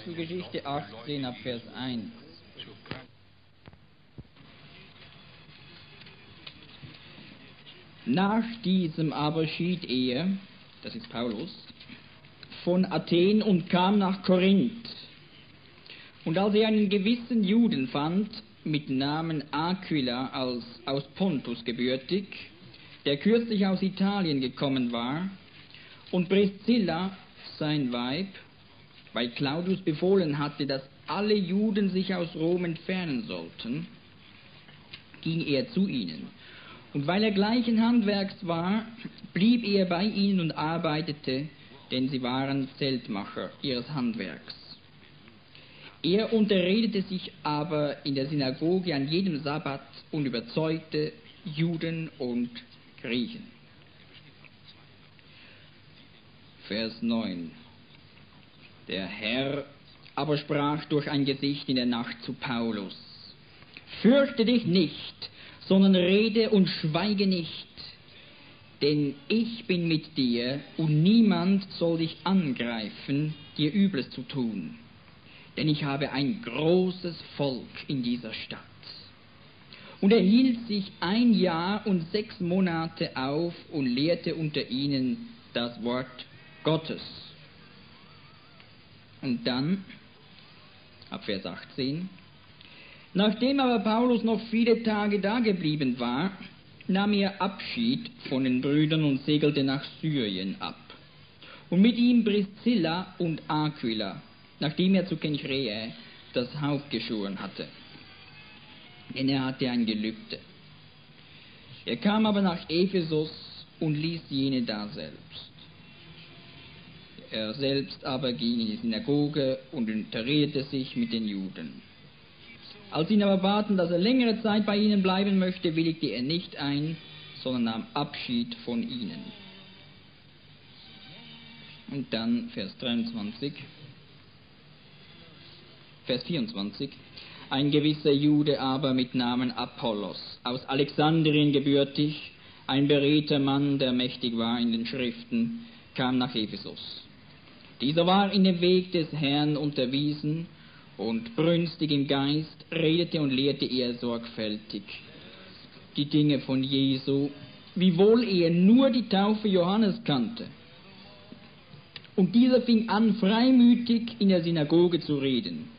Apostelgeschichte 18 ab Vers 1. Nach diesem aber schied er, das ist Paulus, von Athen und kam nach Korinth. Und als er einen gewissen Juden fand, mit Namen Aquila aus Pontus gebürtig, der kürzlich aus Italien gekommen war, und Priscilla, sein Weib, weil Claudius befohlen hatte, dass alle Juden sich aus Rom entfernen sollten, ging er zu ihnen. Und weil er gleichen Handwerks war, blieb er bei ihnen und arbeitete, denn sie waren Zeltmacher ihres Handwerks. Er unterredete sich aber in der Synagoge an jedem Sabbat und überzeugte Juden und Griechen. Vers 9. Der Herr aber sprach durch ein Gesicht in der Nacht zu Paulus: Fürchte dich nicht, sondern rede und schweige nicht, denn ich bin mit dir und niemand soll dich angreifen, dir Übles zu tun. Denn ich habe ein großes Volk in dieser Stadt. Und er hielt sich 1 Jahr und 6 Monate auf und lehrte unter ihnen das Wort Gottes. Und dann, ab Vers 18, nachdem aber Paulus noch viele Tage dageblieben war, nahm er Abschied von den Brüdern und segelte nach Syrien ab. Und mit ihm Priscilla und Aquila, nachdem er zu Kenchreae das Haupt geschoren hatte. Denn er hatte ein Gelübde. Er kam aber nach Ephesus und ließ jene daselbst. Er selbst aber ging in die Synagoge und unterredete sich mit den Juden. Als sie ihn aber baten, dass er längere Zeit bei ihnen bleiben möchte, willigte er nicht ein, sondern nahm Abschied von ihnen. Und dann Vers 24. Ein gewisser Jude aber mit Namen Apollos, aus Alexandrien gebürtig, ein beredter Mann, der mächtig war in den Schriften, kam nach Ephesus. Dieser war in dem Weg des Herrn unterwiesen und brünstig im Geist redete und lehrte er sorgfältig die Dinge von Jesu, wiewohl er nur die Taufe Johannes kannte. Und dieser fing an, freimütig in der Synagoge zu reden.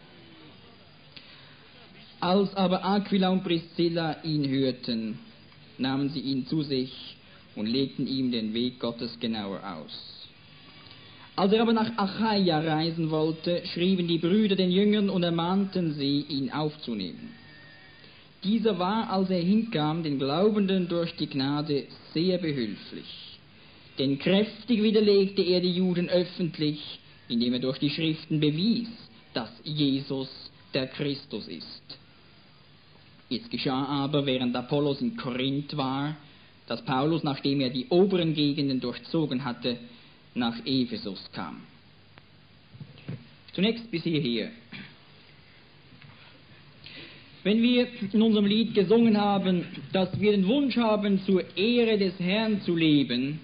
Als aber Aquila und Priscilla ihn hörten, nahmen sie ihn zu sich und legten ihm den Weg Gottes genauer aus. Als er aber nach Achaia reisen wollte, schrieben die Brüder den Jüngern und ermahnten sie, ihn aufzunehmen. Dieser war, als er hinkam, den Glaubenden durch die Gnade sehr behülflich. Denn kräftig widerlegte er die Juden öffentlich, indem er durch die Schriften bewies, dass Jesus der Christus ist. Jetzt geschah aber, während Apollos in Korinth war, dass Paulus, nachdem er die oberen Gegenden durchzogen hatte, nach Ephesus kam. Zunächst bis hierher. Wenn wir in unserem Lied gesungen haben, dass wir den Wunsch haben, zur Ehre des Herrn zu leben,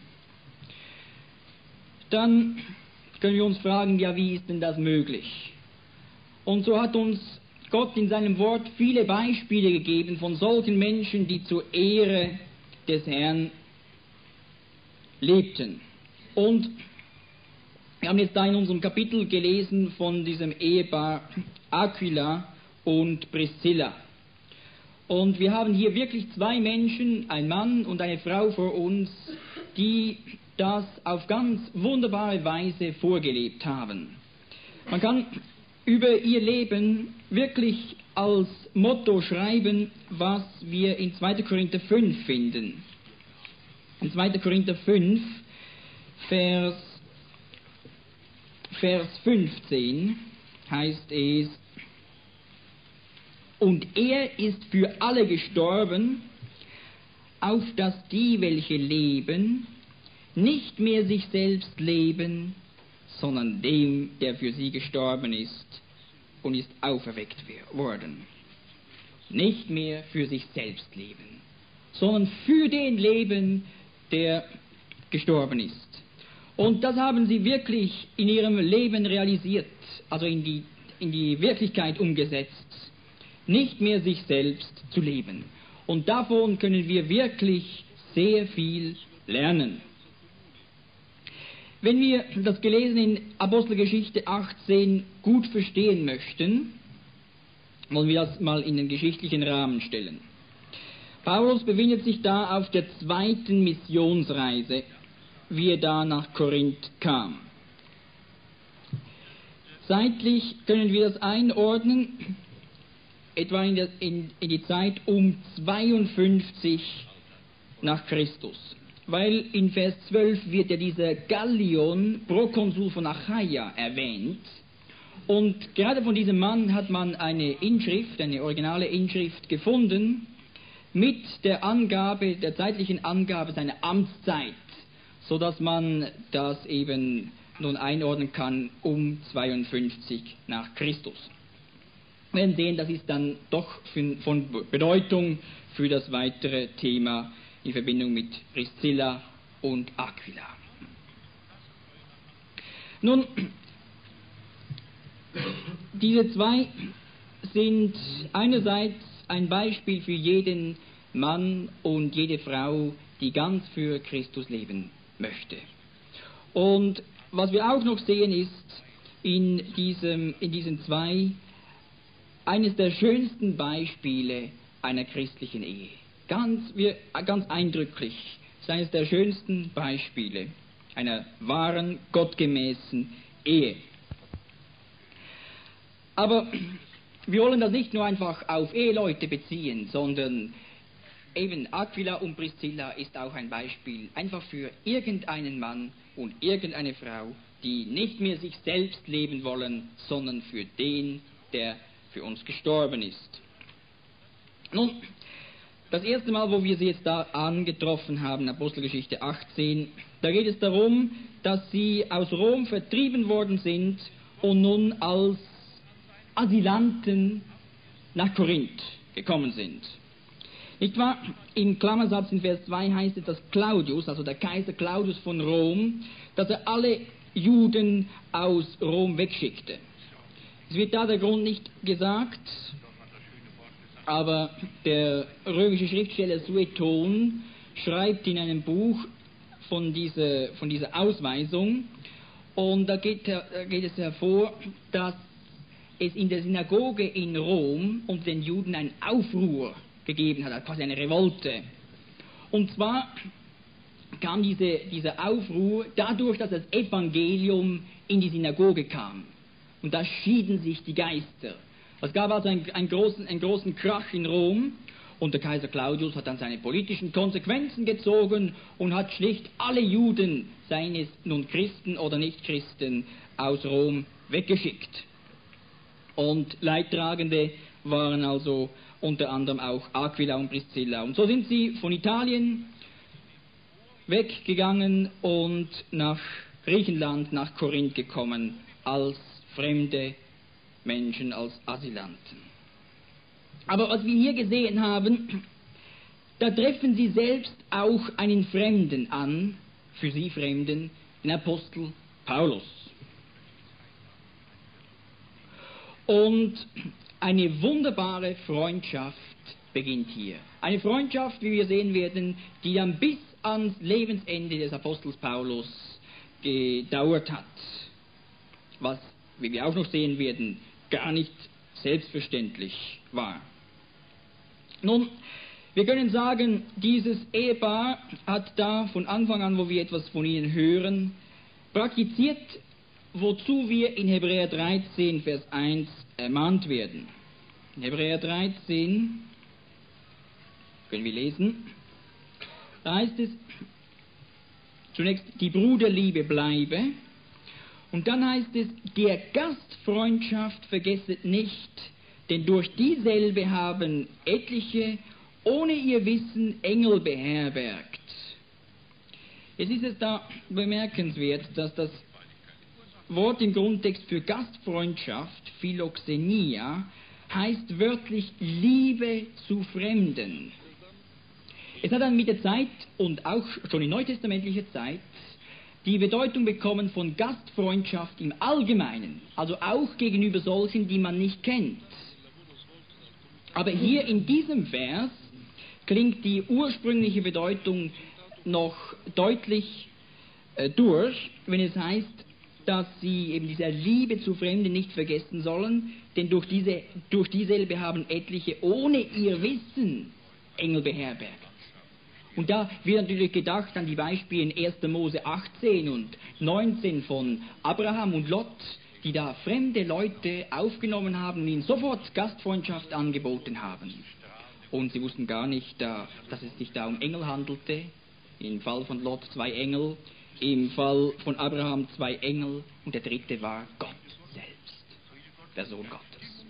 dann können wir uns fragen, ja, wie ist denn das möglich? Und so hat uns Gott in seinem Wort viele Beispiele gegeben von solchen Menschen, die zur Ehre des Herrn lebten. Und wir haben jetzt da in unserem Kapitel gelesen von diesem Ehepaar Aquila und Priscilla. Und wir haben hier wirklich 2 Menschen, ein Mann und eine Frau vor uns, die das auf ganz wunderbare Weise vorgelebt haben. Man kann über ihr Leben wirklich als Motto schreiben, was wir in 2. Korinther 5 finden. In 2. Korinther 5, Vers 15 heißt es: Und er ist für alle gestorben, auf dass die, welche leben, nicht mehr sich selbst leben, sondern dem, der für sie gestorben ist und ist auferweckt worden. Nicht mehr für sich selbst leben, sondern für den leben, der gestorben ist. Und das haben sie wirklich in ihrem Leben realisiert, also in die Wirklichkeit umgesetzt, nicht mehr sich selbst zu leben. Und davon können wir wirklich sehr viel lernen. Wenn wir das Gelesene in Apostelgeschichte 18 gut verstehen möchten, wollen wir das mal in den geschichtlichen Rahmen stellen. Paulus befindet sich da auf der zweiten Missionsreise, wie er da nach Korinth kam. Zeitlich können wir das einordnen, etwa in die Zeit um 52 nach Christus. Weil in Vers 12 wird ja dieser Gallion, Prokonsul von Achaia, erwähnt. Und gerade von diesem Mann hat man eine Inschrift, eine originale Inschrift gefunden, mit der Angabe, der zeitlichen Angabe seiner Amtszeit, sodass man das eben nun einordnen kann um 52 nach Christus. Wir werden sehen, das ist dann doch von Bedeutung für das weitere Thema in Verbindung mit Priscilla und Aquila. Nun, diese zwei sind einerseits ein Beispiel für jeden Mann und jede Frau, die ganz für Christus leben möchte. Und was wir auch noch sehen ist, in diesen zwei, eines der schönsten Beispiele einer christlichen Ehe. Ganz eindrücklich. Das ist eines der schönsten Beispiele einer wahren, gottgemäßen Ehe. Aber wir wollen das nicht nur einfach auf Eheleute beziehen, sondern eben Aquila und Priscilla ist auch ein Beispiel einfach für irgendeinen Mann und irgendeine Frau, die nicht mehr sich selbst leben wollen, sondern für den, der für uns gestorben ist. Nun, das erste Mal, wo wir sie jetzt da angetroffen haben, Apostelgeschichte 18, da geht es darum, dass sie aus Rom vertrieben worden sind und nun als Asylanten nach Korinth gekommen sind. Nicht wahr? Im Klammersatz in Vers 2 heißt es, dass Claudius, also der Kaiser Claudius von Rom, dass er alle Juden aus Rom wegschickte. Es wird da der Grund nicht gesagt, aber der römische Schriftsteller Sueton schreibt in einem Buch von dieser Ausweisung, und da geht es hervor, dass es in der Synagoge in Rom unter den Juden einen Aufruhr gegeben hat, quasi eine Revolte. Und zwar kam dieser Aufruhr dadurch, dass das Evangelium in die Synagoge kam. Und da schieden sich die Geister. Es gab also einen großen Krach in Rom, und der Kaiser Claudius hat dann seine politischen Konsequenzen gezogen und hat schlicht alle Juden, seien es nun Christen oder Nicht-Christen, aus Rom weggeschickt. Und Leidtragende waren also unter anderem auch Aquila und Priscilla. Und so sind sie von Italien weggegangen und nach Griechenland, nach Korinth gekommen, als fremde Menschen, als Asylanten. Aber was wir hier gesehen haben, da treffen sie selbst auch einen Fremden an, für sie Fremden, den Apostel Paulus. Und eine wunderbare Freundschaft beginnt hier. Eine Freundschaft, wie wir sehen werden, die dann bis ans Lebensende des Apostels Paulus gedauert hat. Was, wie wir auch noch sehen werden, gar nicht selbstverständlich war. Nun, wir können sagen, dieses Ehepaar hat da von Anfang an, wo wir etwas von ihnen hören, praktiziert, wozu wir in Hebräer 13, Vers 1 ermahnt werden. In Hebräer 13 können wir lesen, da heißt es zunächst, die Bruderliebe bleibe, und dann heißt es, der Gastfreundschaft vergesset nicht, denn durch dieselbe haben etliche ohne ihr Wissen Engel beherbergt. Jetzt ist es da bemerkenswert, dass das Wort im Grundtext für Gastfreundschaft, Philoxenia, heißt wörtlich Liebe zu Fremden. Es hat dann mit der Zeit und auch schon in neutestamentlicher Zeit die Bedeutung bekommen von Gastfreundschaft im Allgemeinen, also auch gegenüber solchen, die man nicht kennt. Aber hier in diesem Vers klingt die ursprüngliche Bedeutung noch deutlich durch, wenn es heißt, dass sie eben diese Liebe zu Fremden nicht vergessen sollen, denn durch dieselbe haben etliche ohne ihr Wissen Engel beherbergt. Und da wird natürlich gedacht an die Beispiele in 1. Mose 18 und 19 von Abraham und Lot, die da fremde Leute aufgenommen haben und ihnen sofort Gastfreundschaft angeboten haben. Und sie wussten gar nicht, dass es sich da um Engel handelte. Im Fall von Lot 2 Engel, im Fall von Abraham 2 Engel und der dritte war Gott selbst, der Sohn Gottes.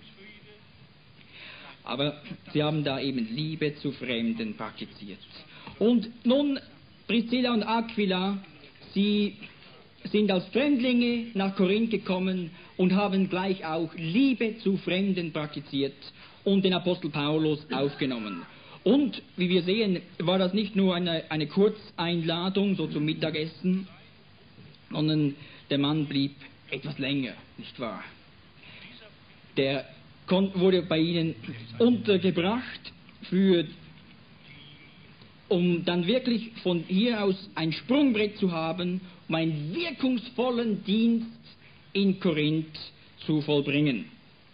Aber sie haben da eben Liebe zu Fremden praktiziert. Und nun, Priscilla und Aquila, sie sind als Fremdlinge nach Korinth gekommen und haben gleich auch Liebe zu Fremden praktiziert und den Apostel Paulus aufgenommen. Und, wie wir sehen, war das nicht nur eine Kurzeinladung, so zum Mittagessen, sondern der Mann blieb etwas länger, nicht wahr? Der wurde bei ihnen untergebracht, um dann wirklich von hier aus ein Sprungbrett zu haben, um einen wirkungsvollen Dienst in Korinth zu vollbringen.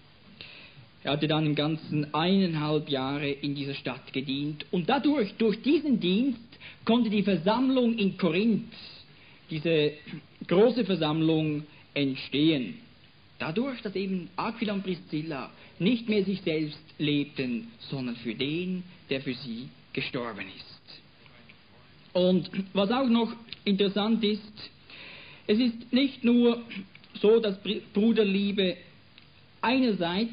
Er hatte dann im Ganzen 1,5 Jahre in dieser Stadt gedient und durch diesen Dienst konnte die Versammlung in Korinth, diese große Versammlung, entstehen. Dadurch, dass eben Aquila und Priscilla nicht mehr sich selbst lebten, sondern für den, der für sie gestorben ist. Und was auch noch interessant ist, es ist nicht nur so, dass Bruderliebe einerseits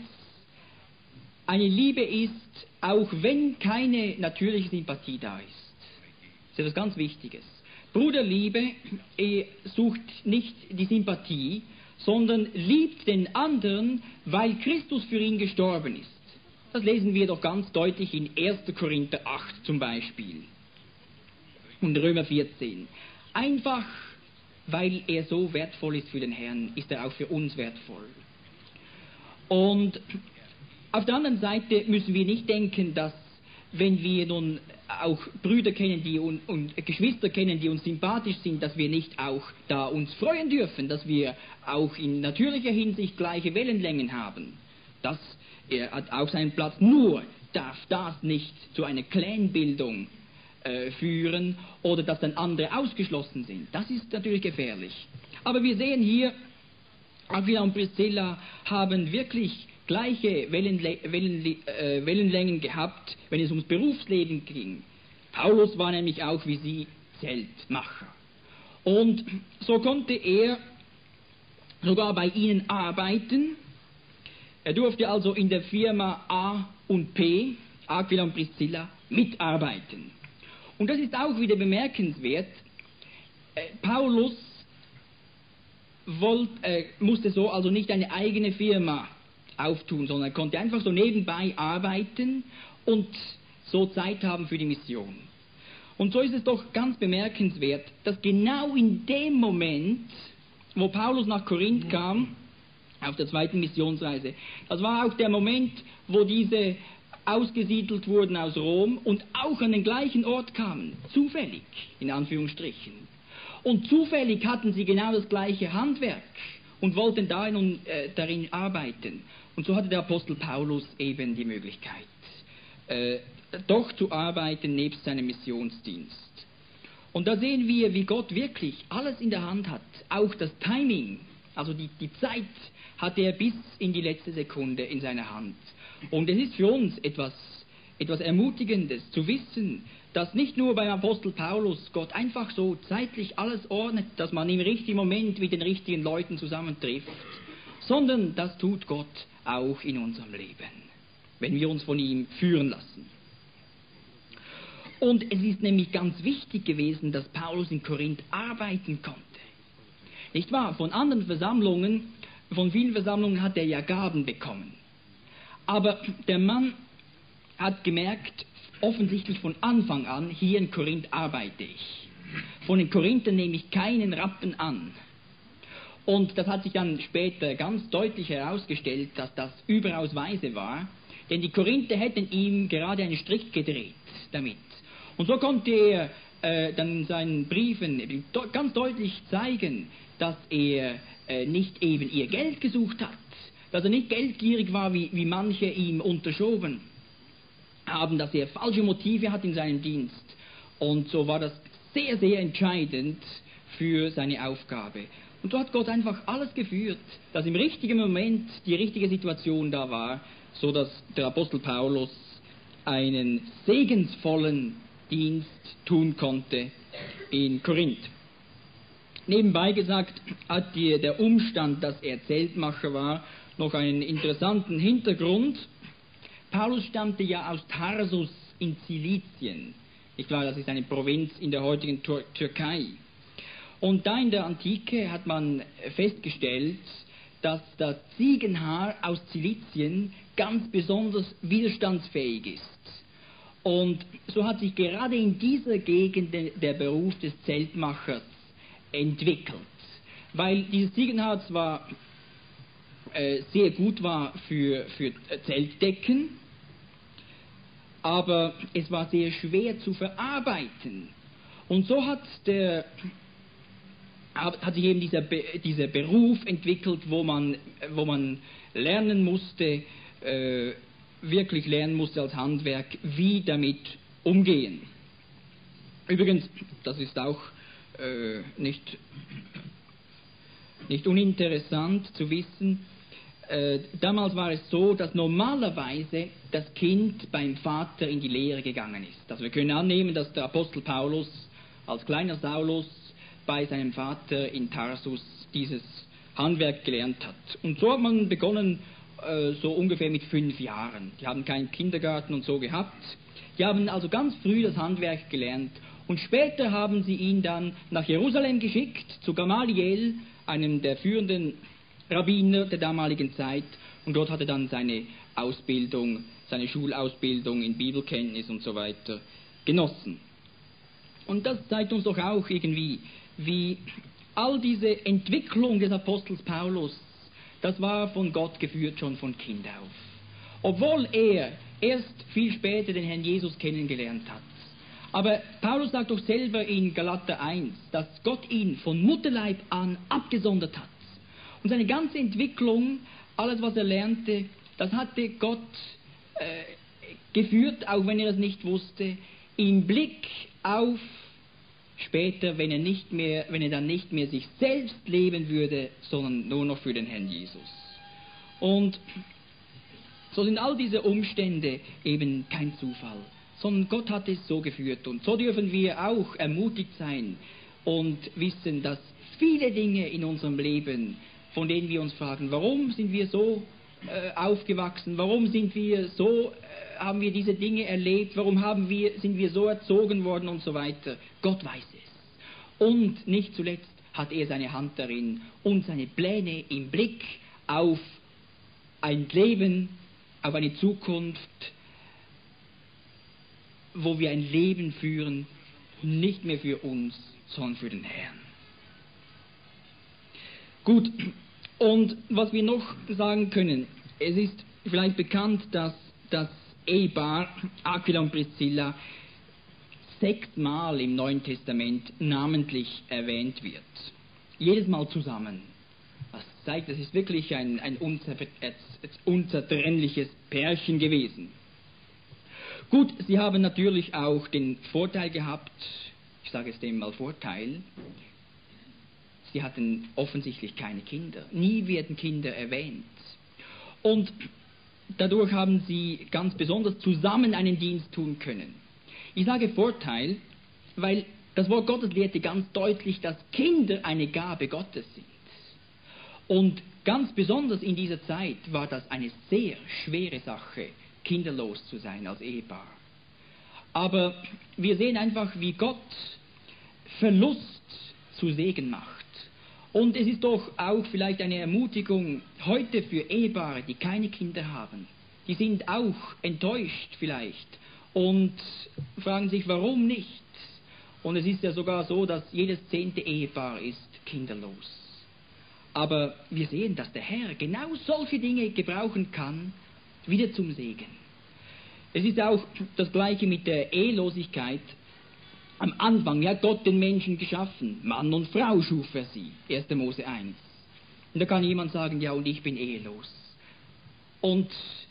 eine Liebe ist, auch wenn keine natürliche Sympathie da ist. Das ist etwas ganz Wichtiges. Bruderliebe sucht nicht die Sympathie, sondern liebt den anderen, weil Christus für ihn gestorben ist. Das lesen wir doch ganz deutlich in 1. Korinther 8 zum Beispiel und Römer 14. Einfach, weil er so wertvoll ist für den Herrn, ist er auch für uns wertvoll. Und auf der anderen Seite müssen wir nicht denken, dass wenn wir nun auch Brüder kennen und Geschwister kennen, die uns sympathisch sind, dass wir nicht auch da uns freuen dürfen, dass wir auch in natürlicher Hinsicht gleiche Wellenlängen haben. Das hat auch seinen Platz, nur darf das nicht zu einer Clanbildung führen oder dass dann andere ausgeschlossen sind. Das ist natürlich gefährlich. Aber wir sehen hier, Aquila und Priscilla haben wirklich gleiche Wellenlängen gehabt, wenn es ums Berufsleben ging. Paulus war nämlich auch wie sie Zeltmacher. Und so konnte er sogar bei ihnen arbeiten. Er durfte also in der Firma A und P, Aquila und Priscilla, mitarbeiten. Und das ist auch wieder bemerkenswert. Paulus musste so also nicht eine eigene Firma auftun, sondern er konnte einfach so nebenbei arbeiten und so Zeit haben für die Mission. Und so ist es doch ganz bemerkenswert, dass genau in dem Moment, wo Paulus nach Korinth kam, auf der 2. Missionsreise, das war auch der Moment, wo diese ausgesiedelt wurden aus Rom und auch an den gleichen Ort kamen, zufällig, in Anführungsstrichen. Und zufällig hatten sie genau das gleiche Handwerk und wollten darin arbeiten. Und so hatte der Apostel Paulus eben die Möglichkeit, doch zu arbeiten nebst seinem Missionsdienst. Und da sehen wir, wie Gott wirklich alles in der Hand hat, auch das Timing, also die Zeit hat er bis in die letzte Sekunde in seiner Hand. Und es ist für uns etwas Ermutigendes zu wissen, dass nicht nur beim Apostel Paulus Gott einfach so zeitlich alles ordnet, dass man im richtigen Moment mit den richtigen Leuten zusammentrifft, sondern das tut Gott auch in unserem Leben, wenn wir uns von ihm führen lassen. Und es ist nämlich ganz wichtig gewesen, dass Paulus in Korinth arbeiten konnte. Nicht wahr? Von vielen Versammlungen hat er ja Gaben bekommen. Aber der Mann hat gemerkt, offensichtlich von Anfang an, hier in Korinth arbeite ich. von den Korinthern nämlich keinen Rappen an. Und das hat sich dann später ganz deutlich herausgestellt, dass das überaus weise war, denn die Korinther hätten ihm gerade einen Strick gedreht damit. Und so konnte er dann in seinen Briefen ganz deutlich zeigen, dass er nicht eben ihr Geld gesucht hat, dass er nicht geldgierig war, wie manche ihm unterschoben haben, dass er falsche Motive hat in seinem Dienst. Und so war das sehr, sehr entscheidend für seine Aufgabe. Und so hat Gott einfach alles geführt, dass im richtigen Moment die richtige Situation da war, so dass der Apostel Paulus einen segensvollen Dienst tun konnte in Korinth. Nebenbei gesagt hat der Umstand, dass er Zeltmacher war, noch einen interessanten Hintergrund. Paulus stammte ja aus Tarsus in Zilizien. Ich glaube, das ist eine Provinz in der heutigen Türkei. Und da in der Antike hat man festgestellt, dass das Ziegenhaar aus Zilizien ganz besonders widerstandsfähig ist. Und so hat sich gerade in dieser Gegend der Beruf des Zeltmachers entwickelt. Weil dieses Ziegenhaar zwar sehr gut war für Zeltdecken, aber es war sehr schwer zu verarbeiten. Und so hat sich eben dieser Beruf entwickelt, wo man lernen musste, wirklich lernen musste als Handwerk, wie damit umgehen. Übrigens, das ist auch nicht uninteressant zu wissen, damals war es so, dass normalerweise das Kind beim Vater in die Lehre gegangen ist. Also wir können annehmen, dass der Apostel Paulus als kleiner Saulus bei seinem Vater in Tarsus dieses Handwerk gelernt hat. Und so hat man begonnen, so ungefähr mit 5 Jahren. Die haben keinen Kindergarten und so gehabt. Die haben also ganz früh das Handwerk gelernt. Und später haben sie ihn dann nach Jerusalem geschickt, zu Gamaliel, einem der führenden Rabbiner der damaligen Zeit. Und dort hat er dann seine Ausbildung, seine Schulausbildung in Bibelkenntnis und so weiter genossen. Und das zeigt uns doch auch irgendwie, wie all diese Entwicklung des Apostels Paulus, das war von Gott geführt schon von Kind auf. Obwohl er erst viel später den Herrn Jesus kennengelernt hat. Aber Paulus sagt doch selber in Galater 1, dass Gott ihn von Mutterleib an abgesondert hat. Und seine ganze Entwicklung, alles was er lernte, das hatte Gott geführt, auch wenn er es nicht wusste, im Blick auf später, wenn er dann nicht mehr sich selbst leben würde, sondern nur noch für den Herrn Jesus. Und so sind all diese Umstände eben kein Zufall, sondern Gott hat es so geführt. Und so dürfen wir auch ermutigt sein und wissen, dass viele Dinge in unserem Leben, von denen wir uns fragen, warum sind wir so aufgewachsen, warum sind wir so, haben wir diese Dinge erlebt, warum sind wir so erzogen worden und so weiter. Gott weiß es. Und nicht zuletzt hat er seine Hand darin und seine Pläne im Blick auf ein Leben, auf eine Zukunft, wo wir ein Leben führen, nicht mehr für uns, sondern für den Herrn. Gut, und was wir noch sagen können, es ist vielleicht bekannt, dass das Ehepaar Aquila und Priscilla 6-mal im Neuen Testament namentlich erwähnt wird. Jedes Mal zusammen. Das zeigt, es ist wirklich ein unzertrennliches Pärchen gewesen. Gut, sie haben natürlich auch den Vorteil gehabt, ich sage es dem mal Vorteil, sie hatten offensichtlich keine Kinder. Nie werden Kinder erwähnt. Und dadurch haben sie ganz besonders zusammen einen Dienst tun können. Ich sage Vorteil, weil das Wort Gottes lehrte ganz deutlich, dass Kinder eine Gabe Gottes sind. Und ganz besonders in dieser Zeit war das eine sehr schwere Sache, kinderlos zu sein als Ehepaar. Aber wir sehen einfach, wie Gott Verlust zu Segen macht. Und es ist doch auch vielleicht eine Ermutigung heute für Ehepaare, die keine Kinder haben. Die sind auch enttäuscht vielleicht und fragen sich, warum nicht? Und es ist ja sogar so, dass jedes 10. Ehepaar ist kinderlos. Aber wir sehen, dass der Herr genau solche Dinge gebrauchen kann, wieder zum Segen. Es ist auch das Gleiche mit der Ehelosigkeit. Am Anfang hat Gott den Menschen geschaffen. Mann und Frau schuf er sie. 1. Mose 1. Und da kann jemand sagen, ja, und ich bin ehelos. Und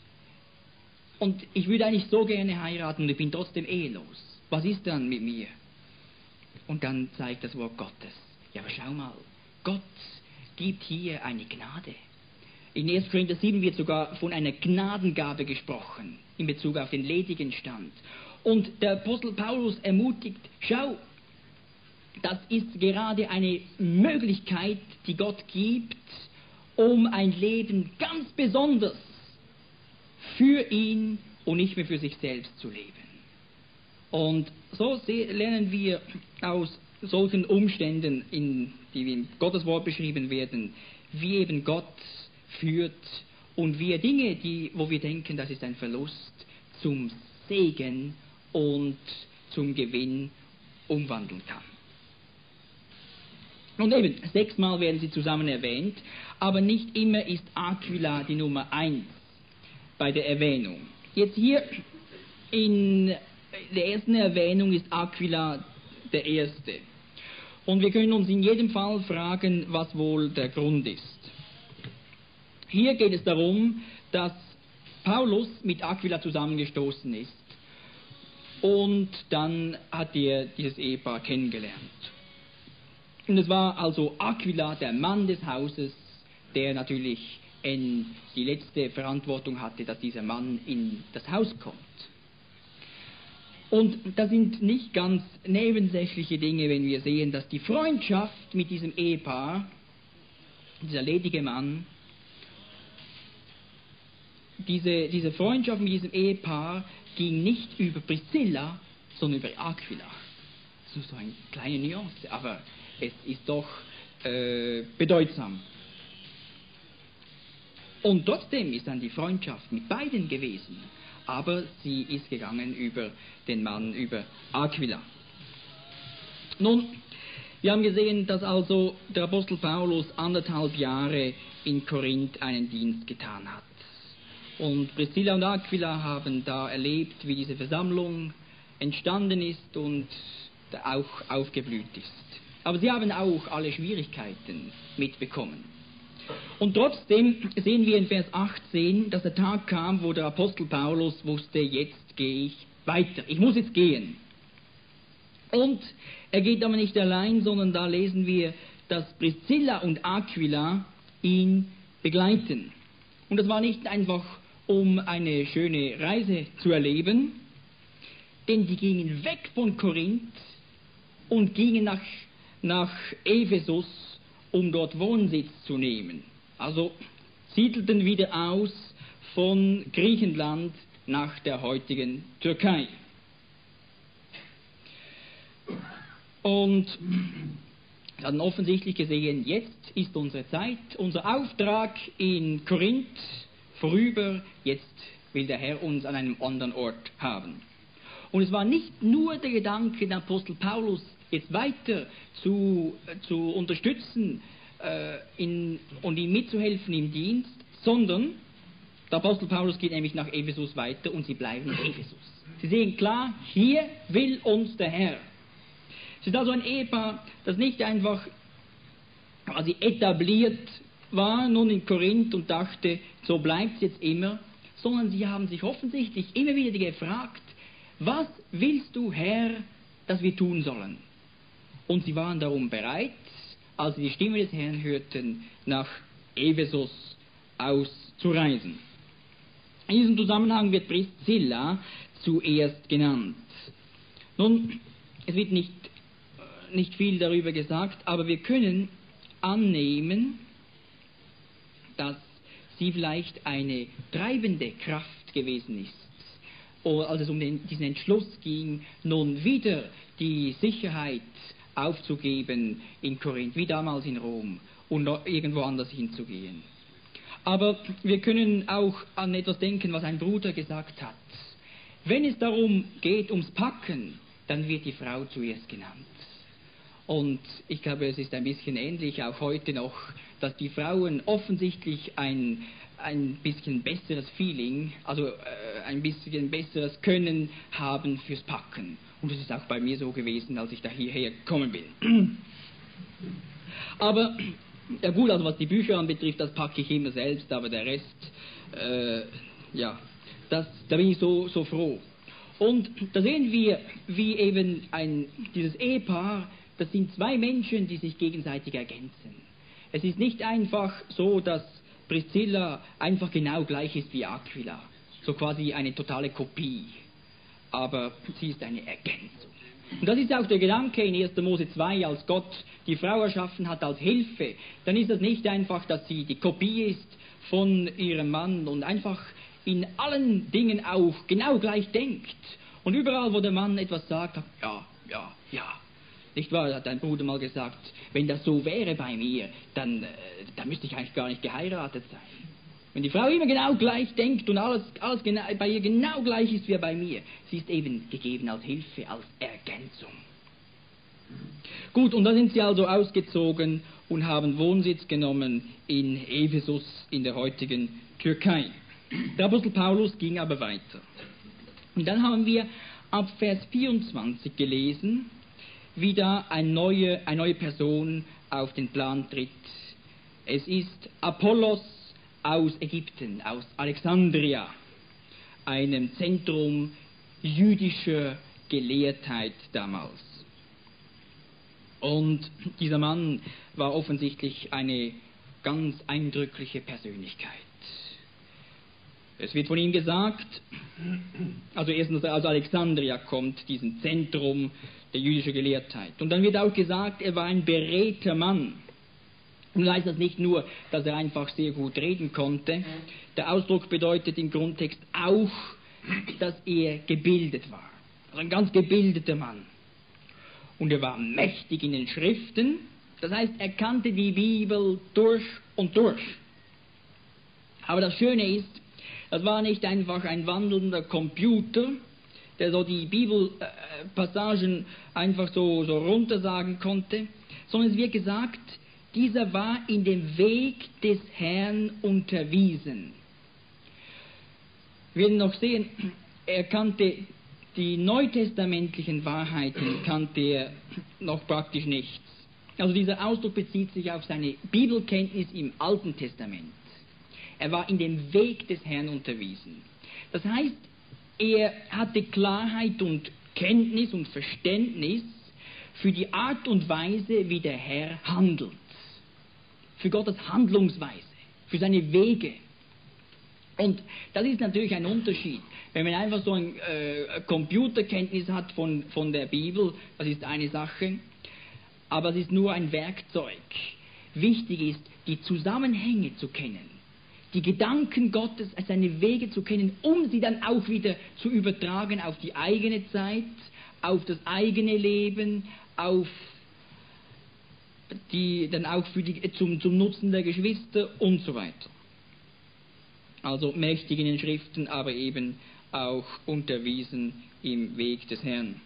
ich würde eigentlich so gerne heiraten und ich bin trotzdem ehelos. Was ist dann mit mir? Und dann zeigt das Wort Gottes. Ja, aber schau mal, Gott gibt hier eine Gnade. In 1. Korinther 7 wird sogar von einer Gnadengabe gesprochen, in Bezug auf den ledigen Stand. Und der Apostel Paulus ermutigt, schau, das ist gerade eine Möglichkeit, die Gott gibt, um ein Leben ganz besonders für ihn und nicht mehr für sich selbst zu leben. Und so lernen wir aus solchen Umständen, die in Gottes Wort beschrieben werden, wie eben Gott führt und wie er Dinge, wo wir denken, das ist ein Verlust, zum Segen und zum Gewinn umwandeln kann. Und eben, 6-mal werden sie zusammen erwähnt, aber nicht immer ist Aquila die Nummer 1 bei der Erwähnung. Jetzt hier in der ersten Erwähnung ist Aquila der Erste. Und wir können uns in jedem Fall fragen, was wohl der Grund ist. Hier geht es darum, dass Paulus mit Aquila zusammengestoßen ist und dann hat er dieses Ehepaar kennengelernt. Und es war also Aquila, der Mann des Hauses, der natürlich die letzte Verantwortung hatte, dass dieser Mann in das Haus kommt. Und das sind nicht ganz nebensächliche Dinge, wenn wir sehen, dass die Freundschaft mit diesem Ehepaar, dieser ledige Mann, diese Freundschaft mit diesem Ehepaar ging nicht über Priscilla, sondern über Aquila. Das ist so eine kleine Nuance, aber es ist doch bedeutsam. Und trotzdem ist dann die Freundschaft mit beiden gewesen, aber sie ist gegangen über den Mann, über Aquila. Nun, wir haben gesehen, dass also der Apostel Paulus 1,5 Jahre in Korinth einen Dienst getan hat. Und Priscilla und Aquila haben da erlebt, wie diese Versammlung entstanden ist und auch aufgeblüht ist. Aber sie haben auch alle Schwierigkeiten mitbekommen. Und trotzdem sehen wir in Vers 18, dass der Tag kam, wo der Apostel Paulus wusste, jetzt gehe ich weiter. Ich muss jetzt gehen. Und er geht aber nicht allein, sondern da lesen wir, dass Priscilla und Aquila ihn begleiten. Und das war nicht einfach, um eine schöne Reise zu erleben, denn die gingen weg von Korinth und gingen nach Ephesus, um dort Wohnsitz zu nehmen. Also siedelten wieder aus von Griechenland nach der heutigen Türkei. Und wir hatten offensichtlich gesehen, jetzt ist unsere Zeit, unser Auftrag in Korinth vorüber, jetzt will der Herr uns an einem anderen Ort haben. Und es war nicht nur der Gedanke, den Apostel Paulus jetzt weiter zu unterstützen und ihm mitzuhelfen im Dienst, sondern der Apostel Paulus geht nämlich nach Ephesus weiter und sie bleiben in Ephesus. Sie sehen klar, hier will uns der Herr. Es ist also ein Ehepaar, das nicht einfach quasi etabliert war, nun in Korinth und dachte, so bleibt es jetzt immer, sondern sie haben sich offensichtlich immer wieder gefragt, was willst du, Herr, dass wir tun sollen? Und sie waren darum bereit, als sie die Stimme des Herrn hörten, nach Ephesus auszureisen. In diesem Zusammenhang wird Priscilla zuerst genannt. Nun, es wird nicht viel darüber gesagt, aber wir können annehmen, dass sie vielleicht eine treibende Kraft gewesen ist, als es um diesen Entschluss ging, nun wieder die Sicherheit aufzugeben in Korinth, wie damals in Rom, und noch irgendwo anders hinzugehen. Aber wir können auch an etwas denken, was ein Bruder gesagt hat. Wenn es darum geht, ums Packen, dann wird die Frau zuerst genannt. Und ich glaube, es ist ein bisschen ähnlich, auch heute noch, dass die Frauen offensichtlich ein bisschen besseres Feeling, also ein bisschen besseres Können haben fürs Packen. Und das ist auch bei mir so gewesen, als ich da hierher gekommen bin. Aber, ja gut, also was die Bücher anbetrifft, das packe ich immer selbst, aber der Rest, da bin ich so froh. Und da sehen wir, wie eben dieses Ehepaar, das sind zwei Menschen, die sich gegenseitig ergänzen. Es ist nicht einfach so, dass Priscilla einfach genau gleich ist wie Aquila, so quasi eine totale Kopie, aber sie ist eine Ergänzung. Und das ist auch der Gedanke in 1. Mose 2, als Gott die Frau erschaffen hat als Hilfe, dann ist das nicht einfach, dass sie die Kopie ist von ihrem Mann und einfach in allen Dingen auch genau gleich denkt. Und überall, wo der Mann etwas sagt, ja. Nicht wahr, hat ein Bruder mal gesagt, wenn das so wäre bei mir, dann müsste ich eigentlich gar nicht geheiratet sein. Wenn die Frau immer genau gleich denkt und alles genau, bei ihr genau gleich ist wie bei mir, sie ist eben gegeben als Hilfe, als Ergänzung. Gut, und da sind sie also ausgezogen und haben Wohnsitz genommen in Ephesus in der heutigen Türkei. Der Apostel Paulus ging aber weiter. Und dann haben wir ab Vers 24 gelesen, wie da eine neue Person auf den Plan tritt. Es ist Apollos aus Ägypten, aus Alexandria, einem Zentrum jüdischer Gelehrtheit damals. Und dieser Mann war offensichtlich eine ganz eindrückliche Persönlichkeit. Es wird von ihm gesagt, also erstens aus Alexandria kommt, diesem Zentrum der jüdischen Gelehrtheit. Und dann wird auch gesagt, er war ein beredter Mann. Und heißt das nicht nur, dass er einfach sehr gut reden konnte. Der Ausdruck bedeutet im Grundtext auch, dass er gebildet war. Also ein ganz gebildeter Mann. Und er war mächtig in den Schriften. Das heißt, er kannte die Bibel durch und durch. Aber das Schöne ist, das war nicht einfach ein wandelnder Computer, der so die Bibelpassagen einfach so runtersagen konnte, sondern es wird gesagt, dieser war in dem Weg des Herrn unterwiesen. Wir werden noch sehen, er kannte die neutestamentlichen Wahrheiten, kannte er noch praktisch nichts. Also dieser Ausdruck bezieht sich auf seine Bibelkenntnis im Alten Testament. Er war in dem Weg des Herrn unterwiesen. Das heißt, er hatte Klarheit und Kenntnis und Verständnis für die Art und Weise, wie der Herr handelt. Für Gottes Handlungsweise, für seine Wege. Und das ist natürlich ein Unterschied. Wenn man einfach so ein Computerkenntnis hat von der Bibel, das ist eine Sache, aber es ist nur ein Werkzeug. Wichtig ist, die Zusammenhänge zu kennen. Die Gedanken Gottes, seine Wege zu kennen, um sie dann auch wieder zu übertragen auf die eigene Zeit, auf das eigene Leben, auf die dann auch zum Nutzen der Geschwister und so weiter. Also mächtig in den Schriften, aber eben auch unterwiesen im Weg des Herrn.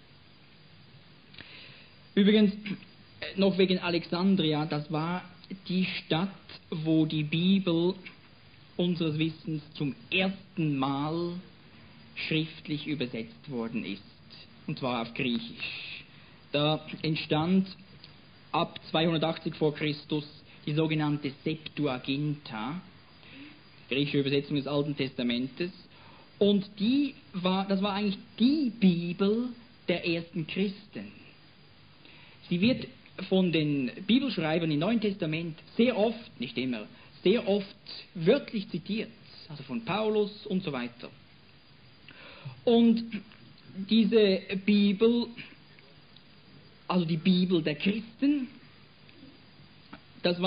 Übrigens, noch wegen Alexandria, das war die Stadt, wo die Bibel unseres Wissens zum ersten Mal schriftlich übersetzt worden ist, und zwar auf Griechisch. Da entstand ab 280 vor Christus die sogenannte Septuaginta, griechische Übersetzung des Alten Testamentes, und das war eigentlich die Bibel der ersten Christen. Sie wird von den Bibelschreibern im Neuen Testament sehr oft, nicht immer, sehr oft wörtlich zitiert, also von Paulus und so weiter. Und diese Bibel, also die Bibel der Christen, das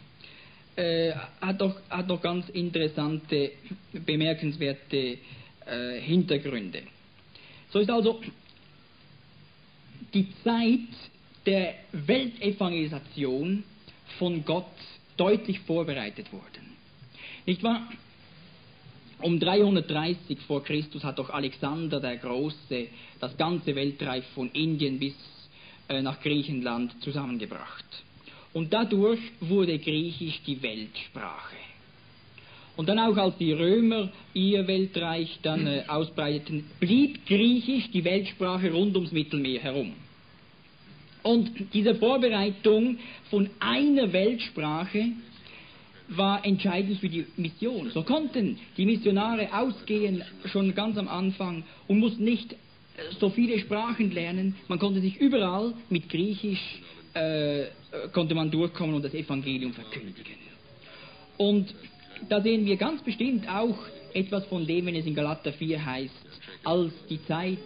hat doch ganz interessante, bemerkenswerte Hintergründe. So ist also die Zeit der Weltevangelisation von Gott deutlich vorbereitet worden. Nicht wahr? Um 330 vor Christus hat doch Alexander der Große das ganze Weltreich von Indien bis nach Griechenland zusammengebracht. Und dadurch wurde Griechisch die Weltsprache. Und dann auch als die Römer ihr Weltreich dann ausbreiteten, blieb Griechisch die Weltsprache rund ums Mittelmeer herum. Und diese Vorbereitung von einer Weltsprache war entscheidend für die Mission. So konnten die Missionare ausgehen schon ganz am Anfang und mussten nicht so viele Sprachen lernen. Man konnte sich überall mit Griechisch konnte man durchkommen und das Evangelium verkündigen. Und da sehen wir ganz bestimmt auch etwas von dem, wenn es in Galater 4 heißt, als die Zeit,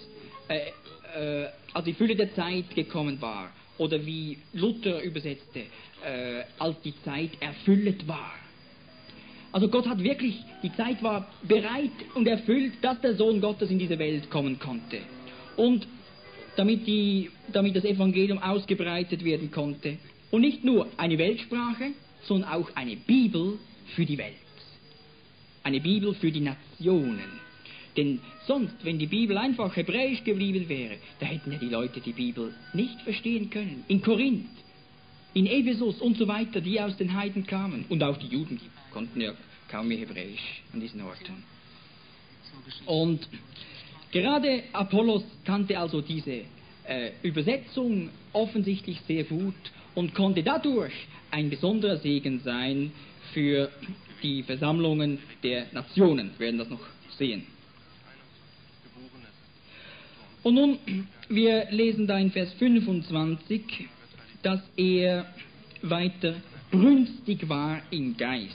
als die Fülle der Zeit gekommen war, oder wie Luther übersetzte, als die Zeit erfüllet war. Also Gott hat wirklich, die Zeit war bereit und erfüllt, dass der Sohn Gottes in diese Welt kommen konnte. Und damit das Evangelium ausgebreitet werden konnte. Und nicht nur eine Weltsprache, sondern auch eine Bibel für die Welt. Eine Bibel für die Nationen. Denn sonst, wenn die Bibel einfach hebräisch geblieben wäre, da hätten ja die Leute die Bibel nicht verstehen können. In Korinth, in Ephesus und so weiter, die aus den Heiden kamen. Und auch die Juden, die konnten ja kaum mehr Hebräisch an diesen Orten. Und gerade Apollos kannte also diese Übersetzung offensichtlich sehr gut und konnte dadurch ein besonderer Segen sein für die Versammlungen der Nationen. Wir werden das noch sehen. Und nun, wir lesen da in Vers 25, dass er weiter brünstig war im Geist.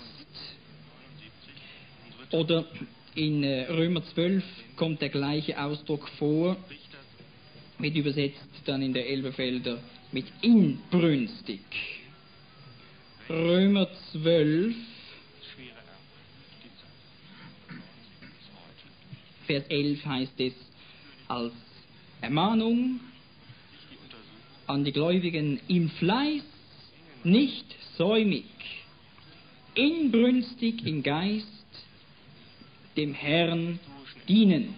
Oder in Römer 12 kommt der gleiche Ausdruck vor, wird übersetzt dann in der Elberfelder mit inbrünstig. Römer 12, Vers 11 heißt es als Ermahnung an die Gläubigen im Fleiß, nicht säumig, inbrünstig im Geist, dem Herrn dienend.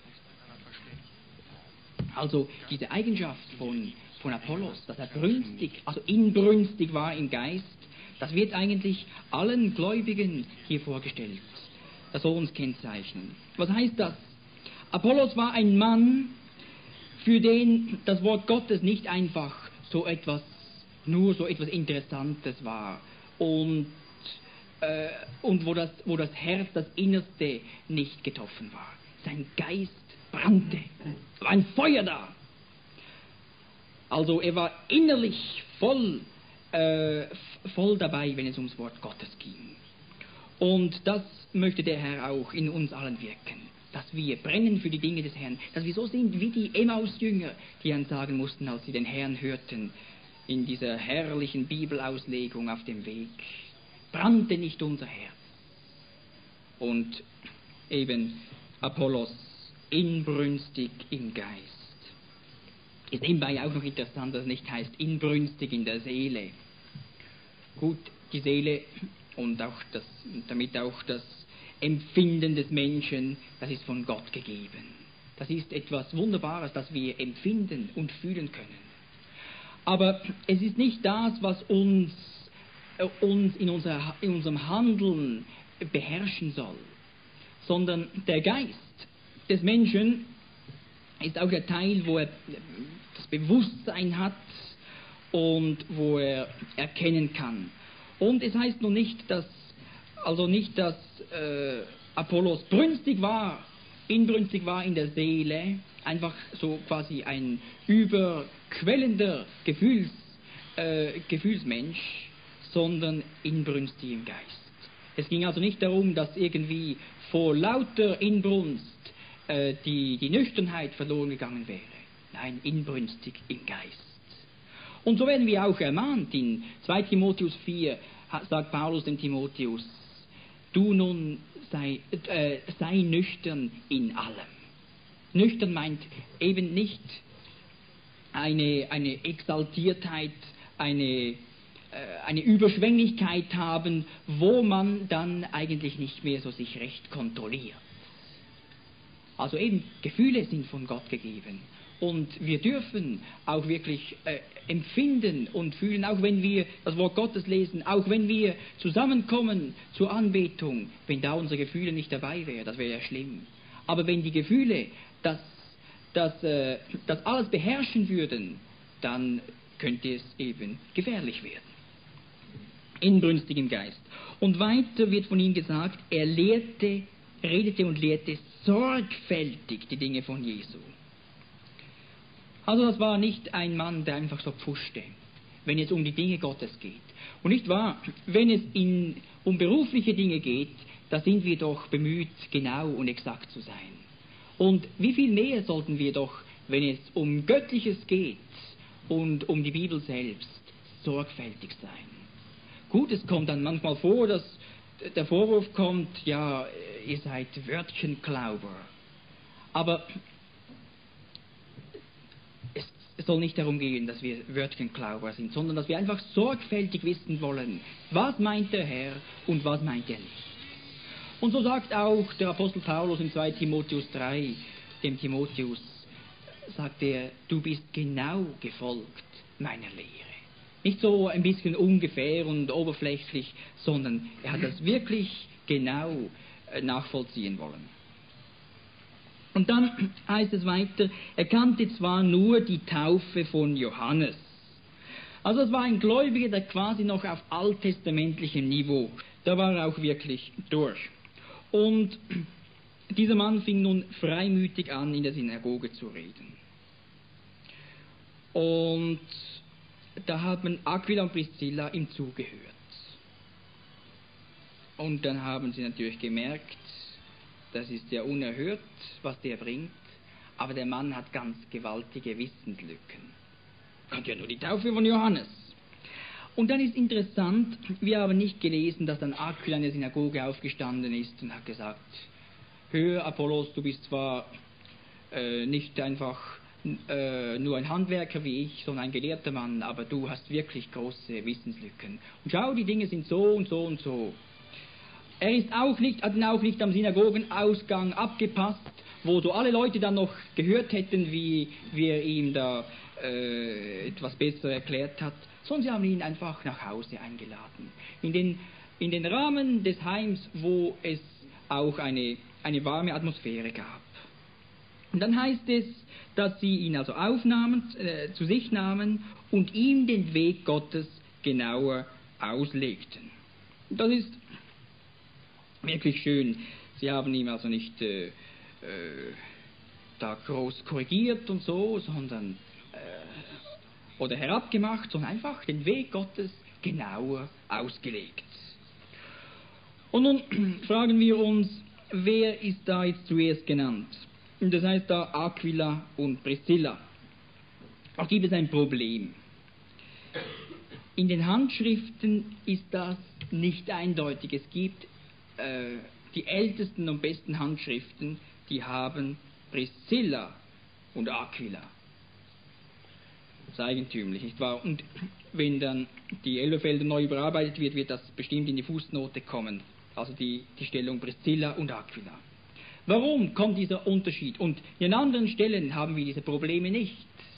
Also diese Eigenschaft von Apollos, dass er brünstig, also inbrünstig war im Geist, das wird eigentlich allen Gläubigen hier vorgestellt. Das soll uns kennzeichnen. Was heißt das? Apollos war ein Mann, für den das Wort Gottes nicht einfach nur so etwas Interessantes war und wo das Herz, das Innerste nicht getroffen war. Sein Geist brannte, war ein Feuer da. Also er war innerlich voll dabei, wenn es ums Wort Gottes ging. Und das möchte der Herr auch in uns allen wirken, dass wir brennen für die Dinge des Herrn, dass wir so sind wie die Emmaus-Jünger, die dann sagen mussten, als sie den Herrn hörten, in dieser herrlichen Bibelauslegung auf dem Weg, brannte nicht unser Herz. Und eben Apollos inbrünstig im Geist. Ist nebenbei auch noch interessant, dass es nicht heißt inbrünstig in der Seele. Gut, die Seele und damit auch das Empfinden des Menschen, das ist von Gott gegeben. Das ist etwas Wunderbares, das wir empfinden und fühlen können. Aber es ist nicht das, was uns in unserem Handeln beherrschen soll, sondern der Geist des Menschen ist auch der Teil, wo er das Bewusstsein hat und wo er erkennen kann. Und es heißt nun nicht, dass Apollos inbrünstig war in der Seele, einfach so quasi ein überquellender Gefühlsmensch, sondern inbrünstig im Geist. Es ging also nicht darum, dass irgendwie vor lauter Inbrunst die Nüchternheit verloren gegangen wäre. Nein, inbrünstig im Geist. Und so werden wir auch ermahnt. In 2 Timotheus 4 sagt Paulus dem Timotheus, du nun sei nüchtern in allem. Nüchtern meint eben nicht eine Exaltiertheit, eine eine Überschwänglichkeit haben, wo man dann eigentlich nicht mehr so sich recht kontrolliert. Also eben, Gefühle sind von Gott gegeben. Und wir dürfen auch wirklich empfinden und fühlen, auch wenn wir das Wort Gottes lesen, auch wenn wir zusammenkommen zur Anbetung, wenn da unsere Gefühle nicht dabei wären, das wäre ja schlimm. Aber wenn die Gefühle das alles beherrschen würden, dann könnte es eben gefährlich werden. Inbrünstigem Geist. Und weiter wird von ihm gesagt, er redete und lehrte sorgfältig die Dinge von Jesu. Also das war nicht ein Mann, der einfach so pfuschte, wenn es um die Dinge Gottes geht. Und nicht wahr, wenn es um berufliche Dinge geht, da sind wir doch bemüht, genau und exakt zu sein. Und wie viel mehr sollten wir doch, wenn es um Göttliches geht und um die Bibel selbst, sorgfältig sein. Gut, es kommt dann manchmal vor, dass der Vorwurf kommt, ja, ihr seid Wörtchenklauber. Aber es soll nicht darum gehen, dass wir Wörtchenklauber sind, sondern dass wir einfach sorgfältig wissen wollen, was meint der Herr und was meint er nicht. Und so sagt auch der Apostel Paulus in 2 Timotheus 3, dem Timotheus, sagt er, du bist genau gefolgt meiner Lehre. Nicht so ein bisschen ungefähr und oberflächlich, sondern er hat das wirklich genau nachvollziehen wollen. Und dann heißt es weiter, er kannte zwar nur die Taufe von Johannes. Also es war ein Gläubiger, der quasi noch auf alttestamentlichem Niveau, da war er auch wirklich durch. Und dieser Mann fing nun freimütig an, in der Synagoge zu reden. Und da haben Aquila und Priscilla ihm zugehört. Und dann haben sie natürlich gemerkt, das ist ja unerhört, was der bringt, aber der Mann hat ganz gewaltige Wissenslücken. Kannte ja nur die Taufe von Johannes. Und dann ist interessant, wir haben nicht gelesen, dass dann Aquila in der Synagoge aufgestanden ist und hat gesagt, hör Apollos, du bist zwar nicht einfach nur ein Handwerker wie ich, sondern ein gelehrter Mann, aber du hast wirklich große Wissenslücken. Und schau, die Dinge sind so und so und so. Er hat ihn auch nicht am Synagogenausgang abgepasst, wo so alle Leute dann noch gehört hätten, wie er ihm da etwas besser erklärt hat, sondern sie haben ihn einfach nach Hause eingeladen. In den Rahmen des Heims, wo es auch eine warme Atmosphäre gab. Und dann heißt es, dass sie ihn also zu sich nahmen und ihm den Weg Gottes genauer auslegten. Und das ist wirklich schön. Sie haben ihn also nicht da groß korrigiert und so, sondern oder herabgemacht, sondern einfach den Weg Gottes genauer ausgelegt. Und nun fragen wir uns, wer ist da jetzt zuerst genannt? Und das heißt da Aquila und Priscilla. Auch gibt es ein Problem. In den Handschriften ist das nicht eindeutig. Es gibt die ältesten und besten Handschriften, die haben Priscilla und Aquila. Das ist eigentümlich, nicht wahr? Und wenn dann die Elberfelder neu überarbeitet wird, wird das bestimmt in die Fußnote kommen. Also die Stellung Priscilla und Aquila. Warum kommt dieser Unterschied? Und in anderen Stellen haben wir diese Probleme nicht.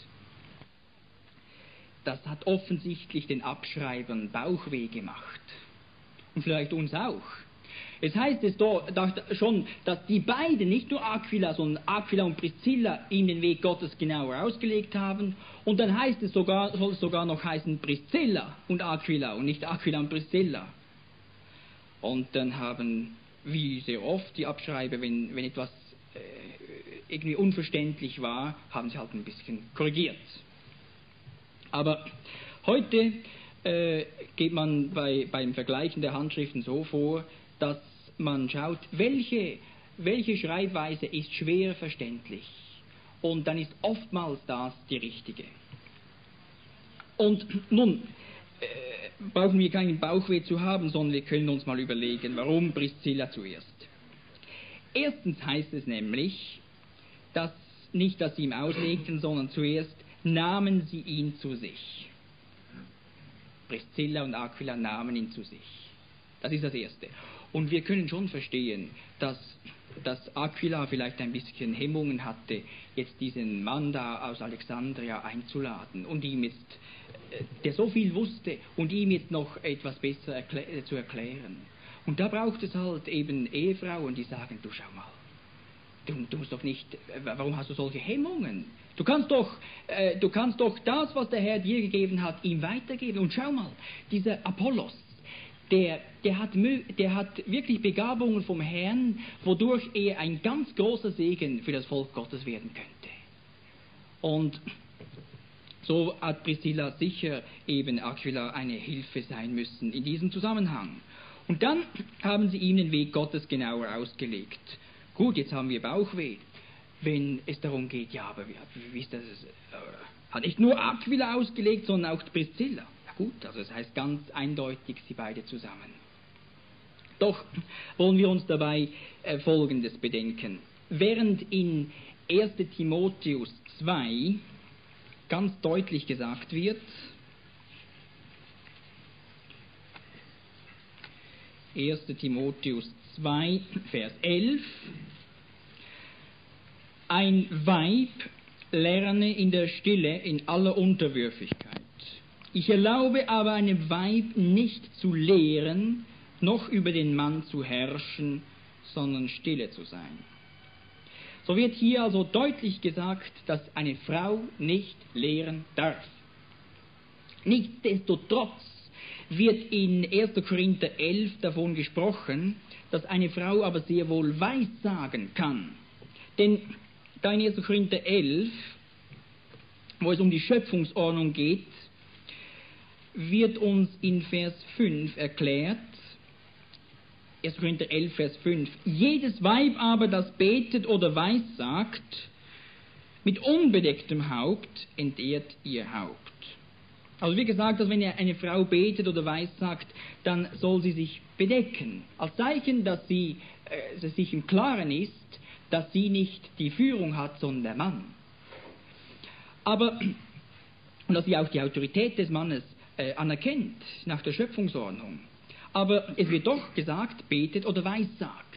Das hat offensichtlich den Abschreibern Bauchweh gemacht. Und vielleicht uns auch. Es heißt es schon, dass die beiden, nicht nur Aquila, sondern Aquila und Priscilla, ihm den Weg Gottes genauer ausgelegt haben. Und dann soll es sogar noch heißen Priscilla und Aquila und nicht Aquila und Priscilla. Und dann haben, wie sehr oft die Abschreiber, wenn etwas irgendwie unverständlich war, haben sie halt ein bisschen korrigiert. Aber heute geht man beim Vergleichen der Handschriften so vor, dass man schaut, welche Schreibweise ist schwer verständlich. Und dann ist oftmals das die richtige. Und nun brauchen wir keinen Bauchweh zu haben, sondern wir können uns mal überlegen, warum Priscilla zuerst. Erstens heißt es nämlich, dass sie ihm auslegten, sondern zuerst nahmen sie ihn zu sich. Priscilla und Aquila nahmen ihn zu sich. Das ist das Erste. Und wir können schon verstehen, dass Aquila vielleicht ein bisschen Hemmungen hatte, jetzt diesen Mann da aus Alexandria einzuladen und ihm jetzt, der so viel wusste, und ihm jetzt noch etwas besser zu erklären. Und da braucht es halt eben Ehefrauen, die sagen, du schau mal, du musst doch nicht, warum hast du solche Hemmungen? Du kannst doch das, was der Herr dir gegeben hat, ihm weitergeben. Und schau mal, dieser Apollos, der hat wirklich Begabungen vom Herrn, wodurch er ein ganz großer Segen für das Volk Gottes werden könnte. Und so hat Priscilla sicher eben Aquila eine Hilfe sein müssen in diesem Zusammenhang. Und dann haben sie ihm den Weg Gottes genauer ausgelegt. Gut, jetzt haben wir Bauchweh, wenn es darum geht, ja, aber wie ist das? Hat nicht nur Aquila ausgelegt, sondern auch Priscilla. Ja gut, also das heißt ganz eindeutig, sie beide zusammen. Doch wollen wir uns dabei Folgendes bedenken. Während in 1. Timotheus 2 ganz deutlich gesagt wird, 1. Timotheus 2, Vers 11, ein Weib lerne in der Stille in aller Unterwürfigkeit. Ich erlaube aber einem Weib nicht zu lehren, noch über den Mann zu herrschen, sondern stille zu sein. So wird hier also deutlich gesagt, dass eine Frau nicht lehren darf. Nichtsdestotrotz wird in 1. Korinther 11 davon gesprochen, dass eine Frau aber sehr wohl weissagen kann. Denn da in 1. Korinther 11, wo es um die Schöpfungsordnung geht, wird uns in Vers 5 erklärt, 1. Korinther 11, Vers 5, jedes Weib aber, das betet oder weissagt, mit unbedecktem Haupt entehrt ihr Haupt. Also wie gesagt, dass wenn eine Frau betet oder weissagt, dann soll sie sich bedecken. Als Zeichen, dass sie sich im Klaren ist, dass sie nicht die Führung hat, sondern der Mann. Aber, und dass sie auch die Autorität des Mannes anerkennt, nach der Schöpfungsordnung. Aber es wird doch gesagt, betet oder weissagt.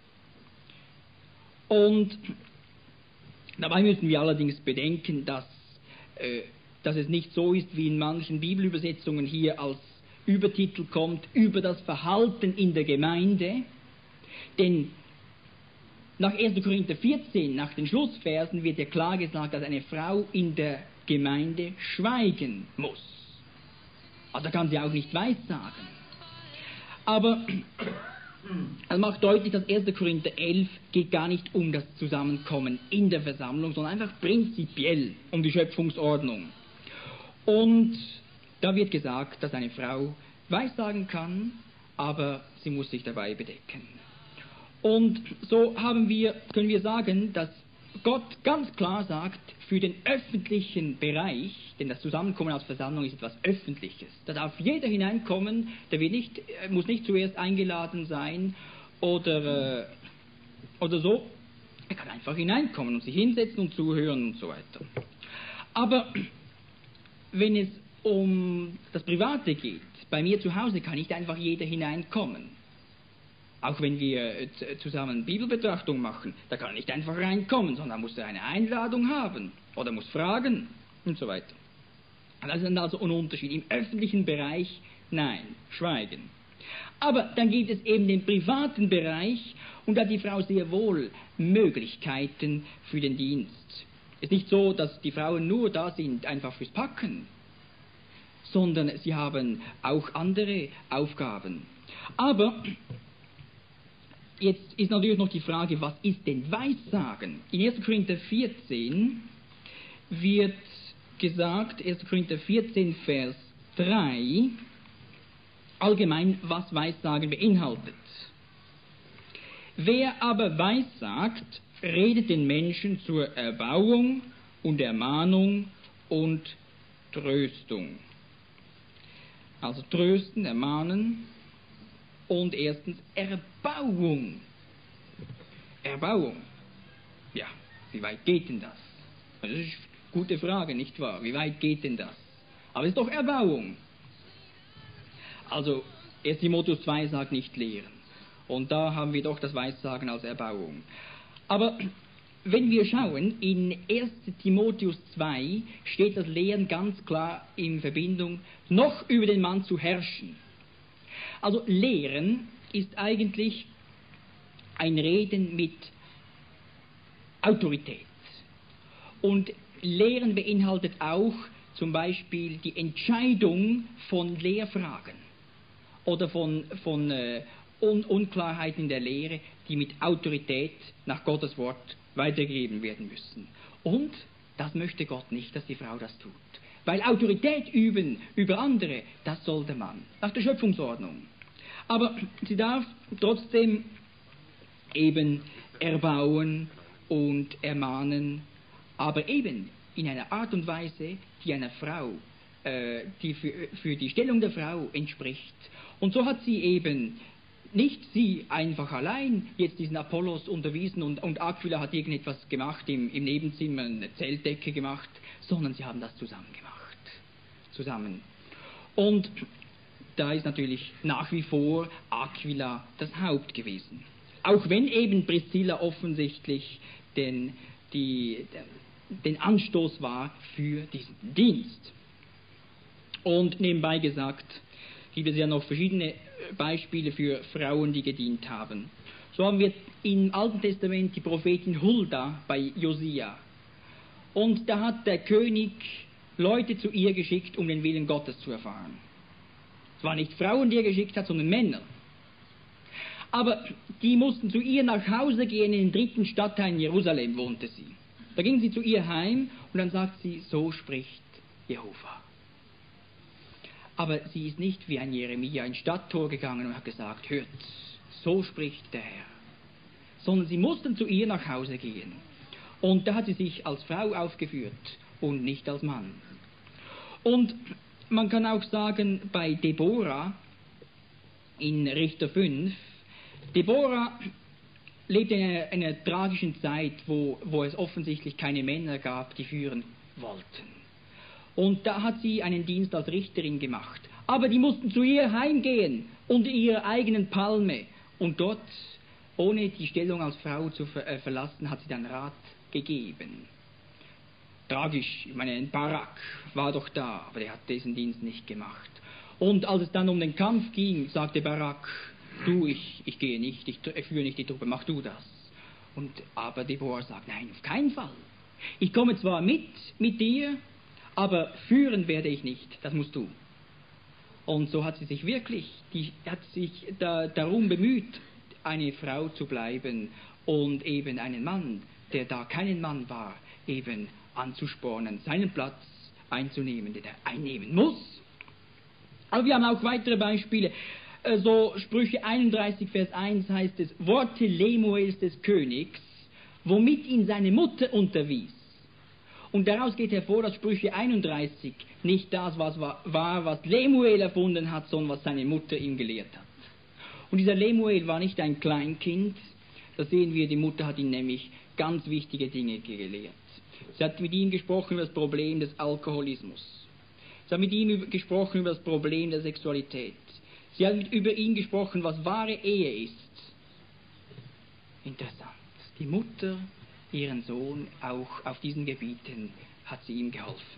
Und dabei müssen wir allerdings bedenken, dass es nicht so ist, wie in manchen Bibelübersetzungen hier als Übertitel kommt, über das Verhalten in der Gemeinde. Denn nach 1. Korinther 14, nach den Schlussversen, wird ja klar gesagt, dass eine Frau in der Gemeinde schweigen muss. Also da kann sie auch nicht weissagen. Aber es macht deutlich, dass 1. Korinther 11 geht gar nicht um das Zusammenkommen in der Versammlung, sondern einfach prinzipiell um die Schöpfungsordnung. Und da wird gesagt, dass eine Frau weissagen kann, aber sie muss sich dabei bedecken. Und so können wir sagen, dass Gott ganz klar sagt, für den öffentlichen Bereich, denn das Zusammenkommen als Versammlung ist etwas Öffentliches, da darf jeder hineinkommen, muss nicht zuerst eingeladen sein oder so, er kann einfach hineinkommen und sich hinsetzen und zuhören und so weiter. Aber wenn es um das Private geht, bei mir zu Hause kann nicht einfach jeder hineinkommen. Auch wenn wir zusammen Bibelbetrachtung machen, da kann er nicht einfach reinkommen, sondern muss er eine Einladung haben oder muss fragen und so weiter. Das ist also ein Unterschied. Im öffentlichen Bereich, nein, schweigen. Aber dann gibt es eben den privaten Bereich und da hat die Frau sehr wohl Möglichkeiten für den Dienst. Es ist nicht so, dass die Frauen nur da sind, einfach fürs Packen, sondern sie haben auch andere Aufgaben. Aber jetzt ist natürlich noch die Frage, was ist denn Weissagen? In 1. Korinther 14 wird gesagt, 1. Korinther 14, Vers 3, allgemein, was Weissagen beinhaltet. Wer aber weissagt, redet den Menschen zur Erbauung und Ermahnung und Tröstung. Also trösten, ermahnen und erstens Erbauung. Erbauung. Ja, wie weit geht denn das? Das ist eine gute Frage, nicht wahr? Wie weit geht denn das? Aber es ist doch Erbauung. Also 1. Timotheus 2 sagt nicht lehren. Und da haben wir doch das Weissagen als Erbauung. Aber wenn wir schauen, in 1. Timotheus 2 steht das Lehren ganz klar in Verbindung, noch über den Mann zu herrschen. Also Lehren ist eigentlich ein Reden mit Autorität. Und Lehren beinhaltet auch zum Beispiel die Entscheidung von Lehrfragen oder von Unklarheiten in der Lehre, die mit Autorität nach Gottes Wort weitergegeben werden müssen. Und das möchte Gott nicht, dass die Frau das tut. Weil Autorität üben über andere, das soll der Mann, nach der Schöpfungsordnung. Aber sie darf trotzdem eben erbauen und ermahnen, aber eben in einer Art und Weise, die einer Frau, die für die Stellung der Frau entspricht. Und so hat sie eben nicht sie einfach allein jetzt diesen Apollos unterwiesen und Aquila hat irgendetwas gemacht im Nebenzimmer, eine Zeltdecke gemacht, sondern sie haben das zusammen gemacht. Zusammen. Und da ist natürlich nach wie vor Aquila das Haupt gewesen. Auch wenn eben Priscilla offensichtlich den Anstoß war für diesen Dienst. Und nebenbei gesagt, gibt es ja noch verschiedene Beispiele für Frauen, die gedient haben. So haben wir im Alten Testament die Prophetin Hulda bei Josia. Und da hat der König Leute zu ihr geschickt, um den Willen Gottes zu erfahren. Es waren nicht Frauen, die er geschickt hat, sondern Männer. Aber die mussten zu ihr nach Hause gehen, in den 3. Stadtteil in Jerusalem wohnte sie. Da ging sie zu ihr heim und dann sagt sie, so spricht Jehova. Aber sie ist nicht wie ein Jeremia ins Stadttor gegangen und hat gesagt, hört, so spricht der Herr. Sondern sie mussten zu ihr nach Hause gehen. Und da hat sie sich als Frau aufgeführt und nicht als Mann. Und man kann auch sagen, bei Deborah in Richter 5, Deborah lebte in einer tragischen Zeit, wo es offensichtlich keine Männer gab, die führen wollten. Und da hat sie einen Dienst als Richterin gemacht. Aber die mussten zu ihr heimgehen, unter ihrer eigenen Palme. Und dort, ohne die Stellung als Frau zu verlassen, hat sie dann Rat gegeben. Tragisch, ich meine, ein Barak war doch da, aber der hat diesen Dienst nicht gemacht. Und als es dann um den Kampf ging, sagte Barak, du, ich gehe nicht, ich führe nicht die Truppe, mach du das. Aber Deborah sagt, nein, auf keinen Fall. Ich komme zwar mit dir, aber führen werde ich nicht, das musst du. Und so hat sie sich wirklich, darum bemüht, eine Frau zu bleiben und eben einen Mann, der da keinen Mann war, eben anzuspornen, seinen Platz einzunehmen, den er einnehmen muss. Aber wir haben auch weitere Beispiele. So Sprüche 31, Vers 1 heißt es, Worte Lemuels des Königs, womit ihn seine Mutter unterwies. Und daraus geht hervor, dass Sprüche 31 nicht das war, was Lemuel erfunden hat, sondern was seine Mutter ihm gelehrt hat. Und dieser Lemuel war nicht ein Kleinkind, da sehen wir, die Mutter hat ihn nämlich ganz wichtige Dinge gelehrt. Sie hat mit ihm gesprochen über das Problem des Alkoholismus. Sie hat mit ihm gesprochen über das Problem der Sexualität. Sie hat über ihn gesprochen, was wahre Ehe ist. Interessant. Die Mutter, ihren Sohn, auch auf diesen Gebieten hat sie ihm geholfen.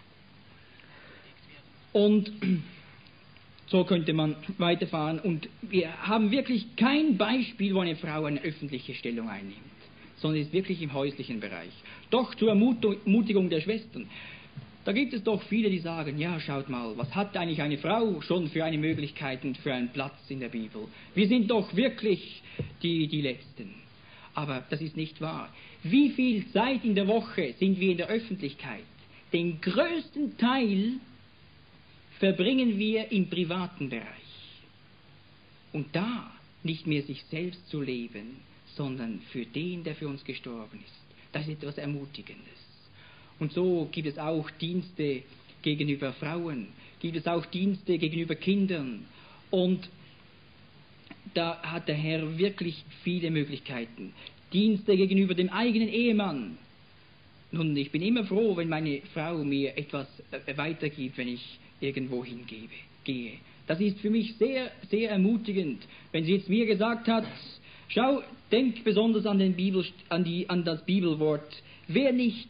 Und so könnte man weiterfahren. Und wir haben wirklich kein Beispiel, wo eine Frau eine öffentliche Stellung einnimmt, sondern es ist wirklich im häuslichen Bereich. Doch zur Ermutigung der Schwestern. Da gibt es doch viele, die sagen, ja, schaut mal, was hat eigentlich eine Frau schon für eine Möglichkeit und für einen Platz in der Bibel? Wir sind doch wirklich die Letzten. Aber das ist nicht wahr. Wie viel Zeit in der Woche sind wir in der Öffentlichkeit? Den größten Teil verbringen wir im privaten Bereich. Und da nicht mehr sich selbst zu leben, sondern für den, der für uns gestorben ist. Das ist etwas Ermutigendes. Und so gibt es auch Dienste gegenüber Frauen, gibt es auch Dienste gegenüber Kindern. Und da hat der Herr wirklich viele Möglichkeiten. Dienste gegenüber dem eigenen Ehemann. Nun, ich bin immer froh, wenn meine Frau mir etwas weitergibt, wenn ich irgendwo hingehe. Das ist für mich sehr, sehr ermutigend, wenn sie jetzt mir gesagt hat, schau, denk besonders an, an das Bibelwort, wer nicht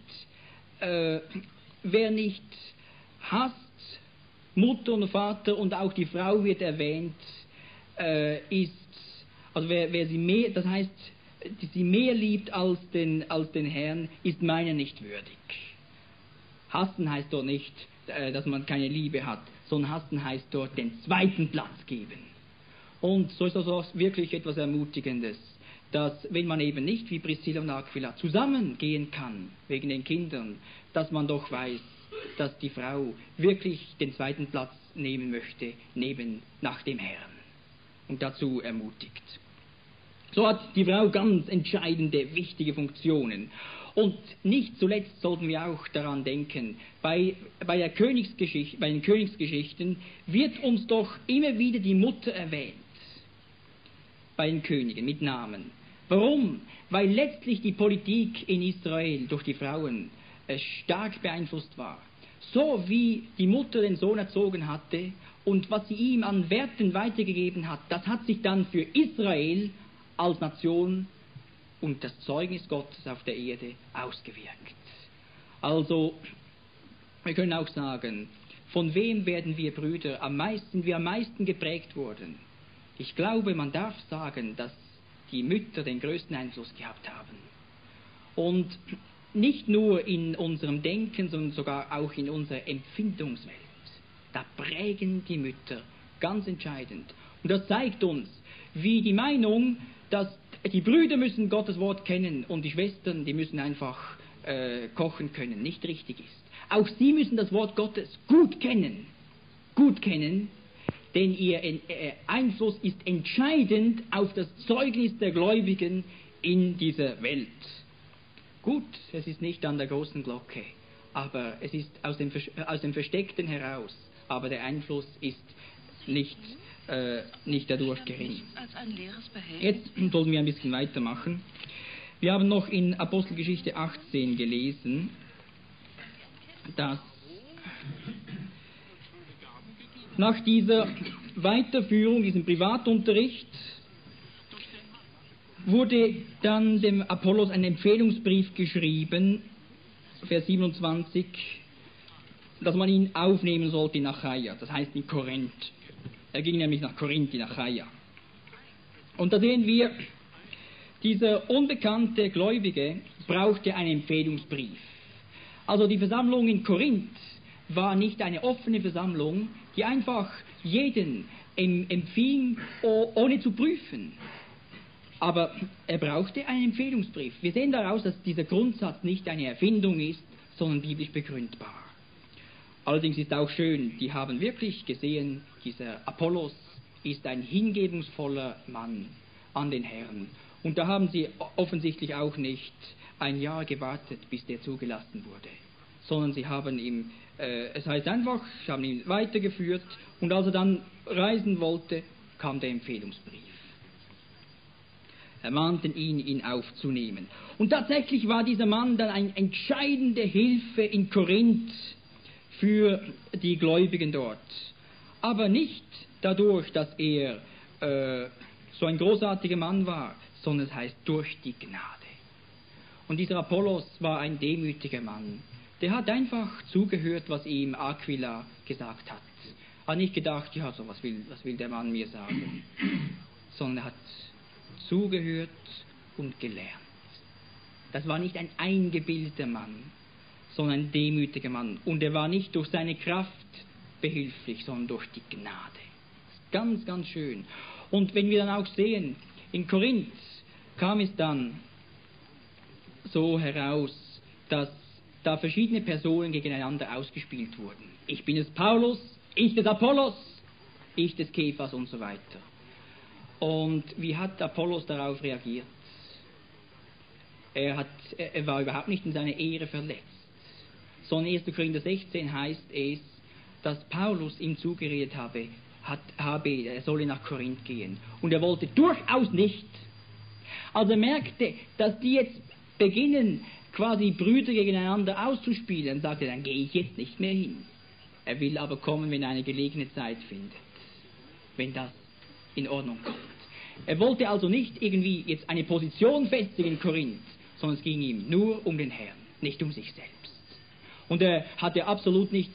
hasst, Mutter und Vater und auch die Frau wird erwähnt, ist, also wer sie mehr, das heißt, die sie mehr liebt als den Herrn, ist meiner nicht würdig. Hassen heißt dort nicht, dass man keine Liebe hat, sondern hassen heißt dort den zweiten Platz geben. Und so ist das auch wirklich etwas Ermutigendes, dass wenn man eben nicht wie Priscilla und Aquila zusammengehen kann, wegen den Kindern, dass man doch weiß, dass die Frau wirklich den zweiten Platz nehmen möchte, nach dem Herrn und dazu ermutigt. So hat die Frau ganz entscheidende, wichtige Funktionen. Und nicht zuletzt sollten wir auch daran denken, bei den Königsgeschichten wird uns doch immer wieder die Mutter erwähnt, bei den Königen mit Namen. Warum? Weil letztlich die Politik in Israel durch die Frauen stark beeinflusst war. So wie die Mutter den Sohn erzogen hatte und was sie ihm an Werten weitergegeben hat, das hat sich dann für Israel als Nation und das Zeugnis Gottes auf der Erde ausgewirkt. Also, wir können auch sagen, von wem werden wir Brüder am meisten geprägt wurden? Ich glaube, man darf sagen, dass die Mütter den größten Einfluss gehabt haben. Und nicht nur in unserem Denken, sondern sogar auch in unserer Empfindungswelt. Da prägen die Mütter ganz entscheidend. Und das zeigt uns, wie die Meinung, dass die Brüder müssen Gottes Wort kennen und die Schwestern, die müssen einfach kochen können, nicht richtig ist. Auch sie müssen das Wort Gottes gut kennen, denn ihr Einfluss ist entscheidend auf das Zeugnis der Gläubigen in dieser Welt. Gut, es ist nicht an der großen Glocke, aber es ist aus dem Versteckten heraus, aber der Einfluss ist nicht dadurch gering. Jetzt sollten wir ein bisschen weitermachen. Wir haben noch in Apostelgeschichte 18 gelesen, dass nach dieser Weiterführung, diesem Privatunterricht, wurde dann dem Apollos ein Empfehlungsbrief geschrieben, Vers 27, dass man ihn aufnehmen sollte in Achaia, das heißt in Korinth. Er ging nämlich nach Korinth, in Achaia. Und da sehen wir, dieser unbekannte Gläubige brauchte einen Empfehlungsbrief. Also die Versammlung in Korinth war nicht eine offene Versammlung, die einfach jeden empfing, ohne zu prüfen. Aber er brauchte einen Empfehlungsbrief. Wir sehen daraus, dass dieser Grundsatz nicht eine Erfindung ist, sondern biblisch begründbar. Allerdings ist auch schön, die haben wirklich gesehen, dieser Apollos ist ein hingebungsvoller Mann an den Herrn. Und da haben sie offensichtlich auch nicht ein Jahr gewartet, bis der zugelassen wurde, sondern sie haben ihm, es heißt einfach, sie haben ihn weitergeführt und als er dann reisen wollte, kam der Empfehlungsbrief. Ermahnten ihn aufzunehmen. Und tatsächlich war dieser Mann dann eine entscheidende Hilfe in Korinth für die Gläubigen dort. Aber nicht dadurch, dass er so ein großartiger Mann war, sondern es heißt durch die Gnade. Und dieser Apollos war ein demütiger Mann. Der hat einfach zugehört, was ihm Aquila gesagt hat. Hat nicht gedacht, ja, so was will der Mann mir sagen, sondern er hat zugehört und gelernt. Das war nicht ein eingebildeter Mann, sondern ein demütiger Mann. Und er war nicht durch seine Kraft behilflich, sondern durch die Gnade. Ganz, ganz schön. Und wenn wir dann auch sehen, in Korinth kam es dann so heraus, dass da verschiedene Personen gegeneinander ausgespielt wurden. Ich bin des Paulus, ich des Apollos, ich des Kephas und so weiter. Und wie hat Apollos darauf reagiert? Er war überhaupt nicht in seiner Ehre verletzt. Sondern 1. Korinther 16 heißt es, dass Paulus ihm zugeredet habe, er solle nach Korinth gehen. Und er wollte durchaus nicht. Als er merkte, dass die jetzt beginnen, quasi Brüder gegeneinander auszuspielen, sagte er, dann gehe ich jetzt nicht mehr hin. Er will aber kommen, wenn er eine gelegene Zeit findet. wenn das in Ordnung kommt. Er wollte also nicht irgendwie jetzt eine Position festigen in Korinth, sondern es ging ihm nur um den Herrn, nicht um sich selbst. Und er hatte absolut nicht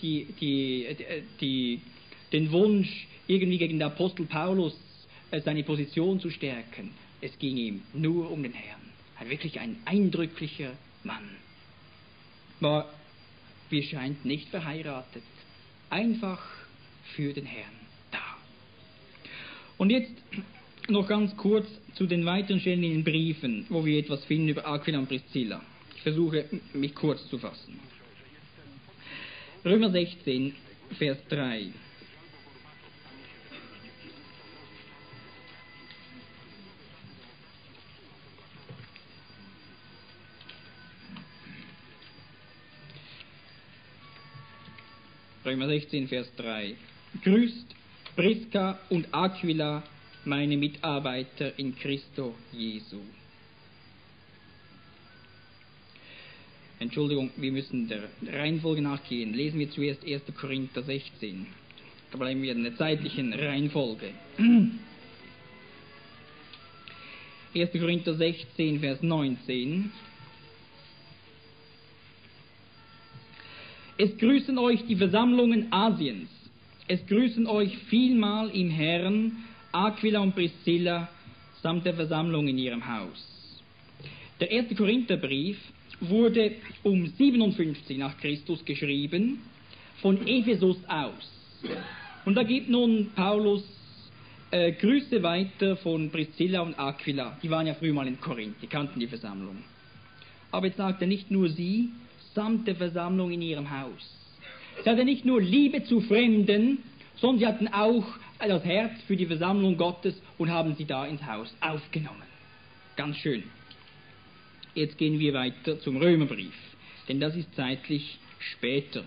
den Wunsch, irgendwie gegen den Apostel Paulus seine Position zu stärken. Es ging ihm nur um den Herrn. Wirklich ein eindrücklicher Mann. War, wie es scheint, nicht verheiratet. Einfach für den Herrn da. Und jetzt noch ganz kurz zu den weiteren Stellen in den Briefen, wo wir etwas finden über Aquila und Priscilla. Ich versuche, mich kurz zu fassen. Römer 16, Vers 3. Römer 16, Vers 3. Grüßt Priska und Aquila, meine Mitarbeiter in Christo Jesu. Entschuldigung, wir müssen der Reihenfolge nachgehen. Lesen wir zuerst 1. Korinther 16. Da bleiben wir in der zeitlichen Reihenfolge. 1. Korinther 16, Vers 19. Es grüßen euch die Versammlungen Asiens. Es grüßen euch vielmal im Herrn Aquila und Priscilla samt der Versammlung in ihrem Haus. Der 1. Korintherbrief wurde um 57 nach Christus geschrieben, von Ephesus aus. Und da gibt nun Paulus Grüße weiter von Priscilla und Aquila. Die waren ja früher mal in Korinth, die kannten die Versammlung. Aber jetzt sagt er nicht nur sie, samt der Versammlung in ihrem Haus. Sie hatten nicht nur Liebe zu Fremden, sondern sie hatten auch das Herz für die Versammlung Gottes und haben sie da ins Haus aufgenommen. Ganz schön. Jetzt gehen wir weiter zum Römerbrief, denn das ist zeitlich später.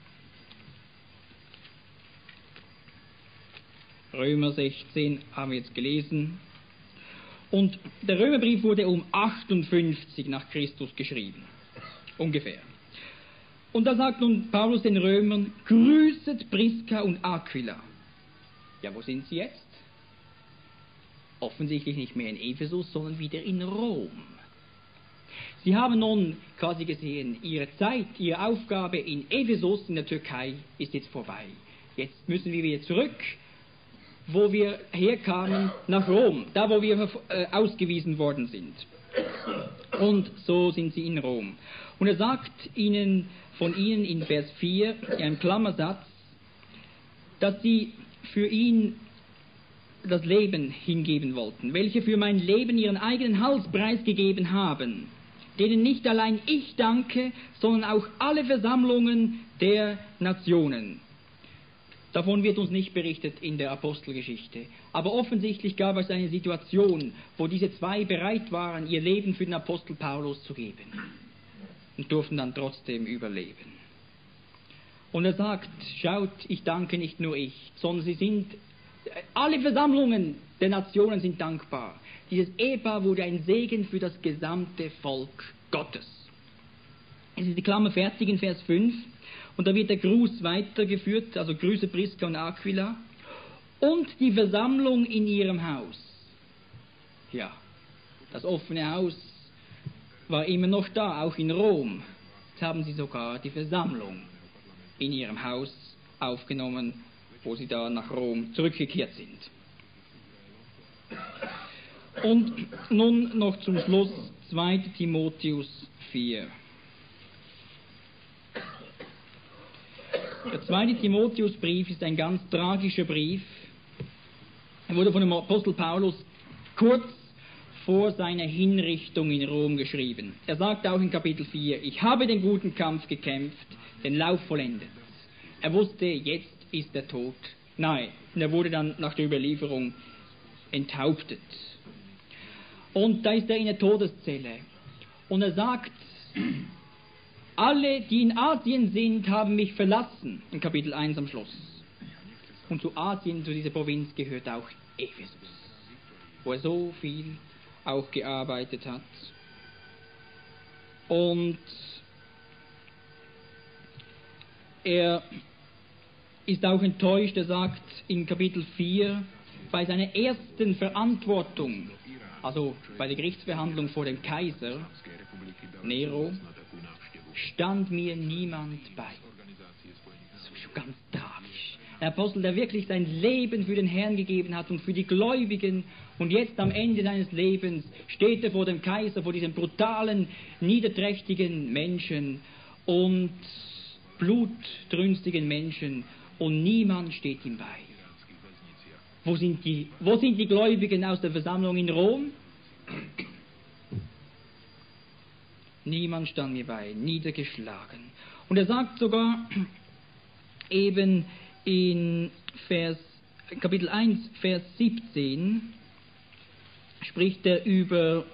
Römer 16 haben wir jetzt gelesen. Und der Römerbrief wurde um 58 nach Christus geschrieben. Ungefähr. Und da sagt nun Paulus den Römern, grüßet Priska und Aquila. Ja, wo sind sie jetzt? Offensichtlich nicht mehr in Ephesus, sondern wieder in Rom. Sie haben nun quasi gesehen, ihre Zeit, ihre Aufgabe in Ephesus, in der Türkei, ist jetzt vorbei. Jetzt müssen wir wieder zurück, wo wir herkamen, nach Rom, da wo wir ausgewiesen worden sind. Und so sind sie in Rom. Und er sagt von ihnen in Vers 4, in einem Klammersatz, dass sie für ihn das Leben hingeben wollten, welche für mein Leben ihren eigenen Hals preisgegeben haben, denen nicht allein ich danke, sondern auch alle Versammlungen der Nationen. Davon wird uns nicht berichtet in der Apostelgeschichte. Aber offensichtlich gab es eine Situation, wo diese zwei bereit waren, ihr Leben für den Apostel Paulus zu geben. Und durften dann trotzdem überleben. Und er sagt, schaut, ich danke nicht nur ich, sondern alle Versammlungen der Nationen sind dankbar. Dieses Ehepaar wurde ein Segen für das gesamte Volk Gottes. Es ist die Klammer fertig in Vers 5. Und da wird der Gruß weitergeführt, also Grüße Priska und Aquila. Und die Versammlung in ihrem Haus. Ja, das offene Haus war immer noch da, auch in Rom. Jetzt haben sie sogar die Versammlung in ihrem Haus aufgenommen, wo sie da nach Rom zurückgekehrt sind. Und nun noch zum Schluss 2. Timotheus 4. Der 2. Timotheusbrief ist ein ganz tragischer Brief. Er wurde von dem Apostel Paulus kurz vor seiner Hinrichtung in Rom geschrieben. Er sagt auch in Kapitel 4, ich habe den guten Kampf gekämpft, den Lauf vollendet. Er wusste, jetzt ist der Tod nahe. Und er wurde dann nach der Überlieferung enthauptet. Und da ist er in der Todeszelle. Und er sagt, alle, die in Asien sind, haben mich verlassen, in Kapitel 1 am Schluss. Und zu Asien, zu dieser Provinz, gehört auch Ephesus, wo er so viel auch gearbeitet hat. Und er ist auch enttäuscht, er sagt in Kapitel 4, bei seiner ersten Verantwortung, also bei der Gerichtsverhandlung vor dem Kaiser Nero, stand mir niemand bei. Das ist schon ganz tragisch. Der Apostel, der wirklich sein Leben für den Herrn gegeben hat und für die Gläubigen, und jetzt am Ende seines Lebens steht er vor dem Kaiser, vor diesem brutalen, niederträchtigen Menschen und blutdrünstigen Menschen, und niemand steht ihm bei. Wo sind die Gläubigen aus der Versammlung in Rom? Niemand stand mir bei, niedergeschlagen. Und er sagt sogar eben in Kapitel 1, Vers 17, spricht er über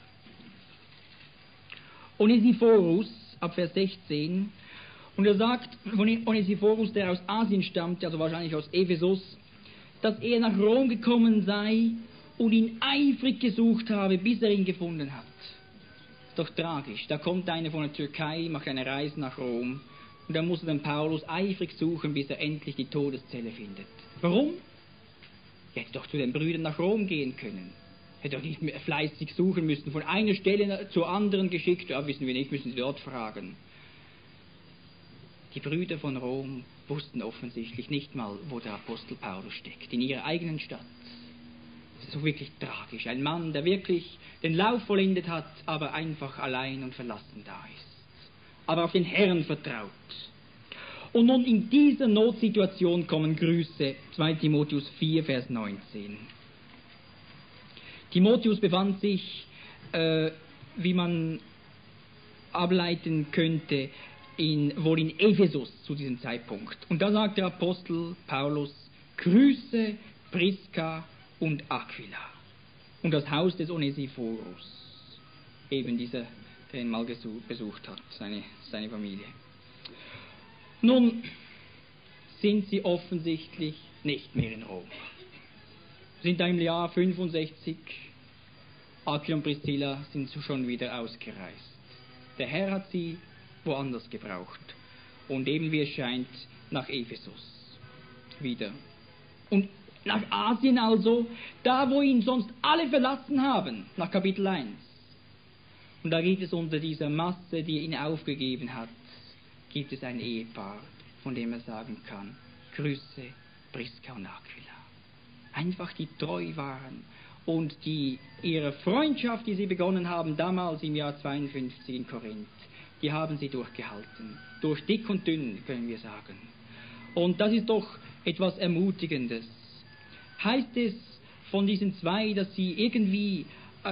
Onesiphorus, ab Vers 16, und er sagt von Onesiphorus, der aus Asien stammte, also wahrscheinlich aus Ephesus, dass er nach Rom gekommen sei und ihn eifrig gesucht habe, bis er ihn gefunden hat. Ist doch tragisch. Da kommt einer von der Türkei, macht eine Reise nach Rom, und dann muss er den Paulus eifrig suchen, bis er endlich die Todeszelle findet. Warum? Er hätte doch zu den Brüdern nach Rom gehen können. Er hätte doch nicht mehr fleißig suchen müssen, von einer Stelle zur anderen geschickt. Ja, wissen wir nicht, müssen Sie dort fragen. Die Brüder von Rom wussten offensichtlich nicht mal, wo der Apostel Paulus steckt, in ihrer eigenen Stadt. Das ist so wirklich tragisch. Ein Mann, der wirklich den Lauf vollendet hat, aber einfach allein und verlassen da ist. Aber auf den Herrn vertraut. Und nun in dieser Notsituation kommen Grüße, 2 Timotheus 4, Vers 19. Timotheus befand sich, wie man ableiten könnte, wohl in Ephesus zu diesem Zeitpunkt. Und da sagt der Apostel Paulus, Grüße Priska und Aquila und das Haus des Onesiphorus, eben dieser, der ihn mal besucht hat, seine Familie. Nun sind sie offensichtlich nicht mehr in Rom. Sind da im Jahr 65, Aquila und Priscilla sind schon wieder ausgereist. Der Herr hat sie woanders gebraucht. Und eben wie es scheint, nach Ephesus wieder. Und nach Asien also, da wo ihn sonst alle verlassen haben, nach Kapitel 1. Und da gibt es unter dieser Masse, die ihn aufgegeben hat, gibt es ein Ehepaar, von dem er sagen kann, Grüße Priska und Aquila. Einfach die treu waren und die ihre Freundschaft, die sie begonnen haben, damals im Jahr 52 in Korinth, die haben sie durchgehalten. Durch dick und dünn, können wir sagen. Und das ist doch etwas Ermutigendes. Heißt es von diesen zwei, dass sie irgendwie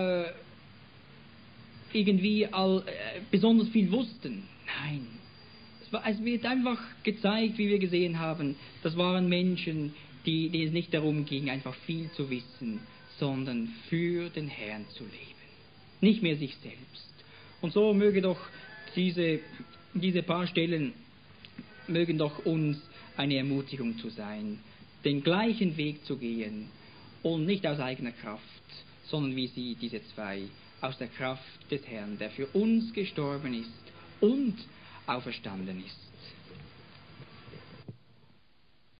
besonders viel wussten? Nein. Es wird einfach gezeigt, wie wir gesehen haben, das waren Menschen, denen es nicht darum ging, einfach viel zu wissen, sondern für den Herrn zu leben. Nicht mehr sich selbst. Und so möge doch diese paar Stellen mögen doch uns eine Ermutigung zu sein, den gleichen Weg zu gehen und nicht aus eigener Kraft, sondern wie sie, diese zwei, aus der Kraft des Herrn, der für uns gestorben ist und auferstanden ist.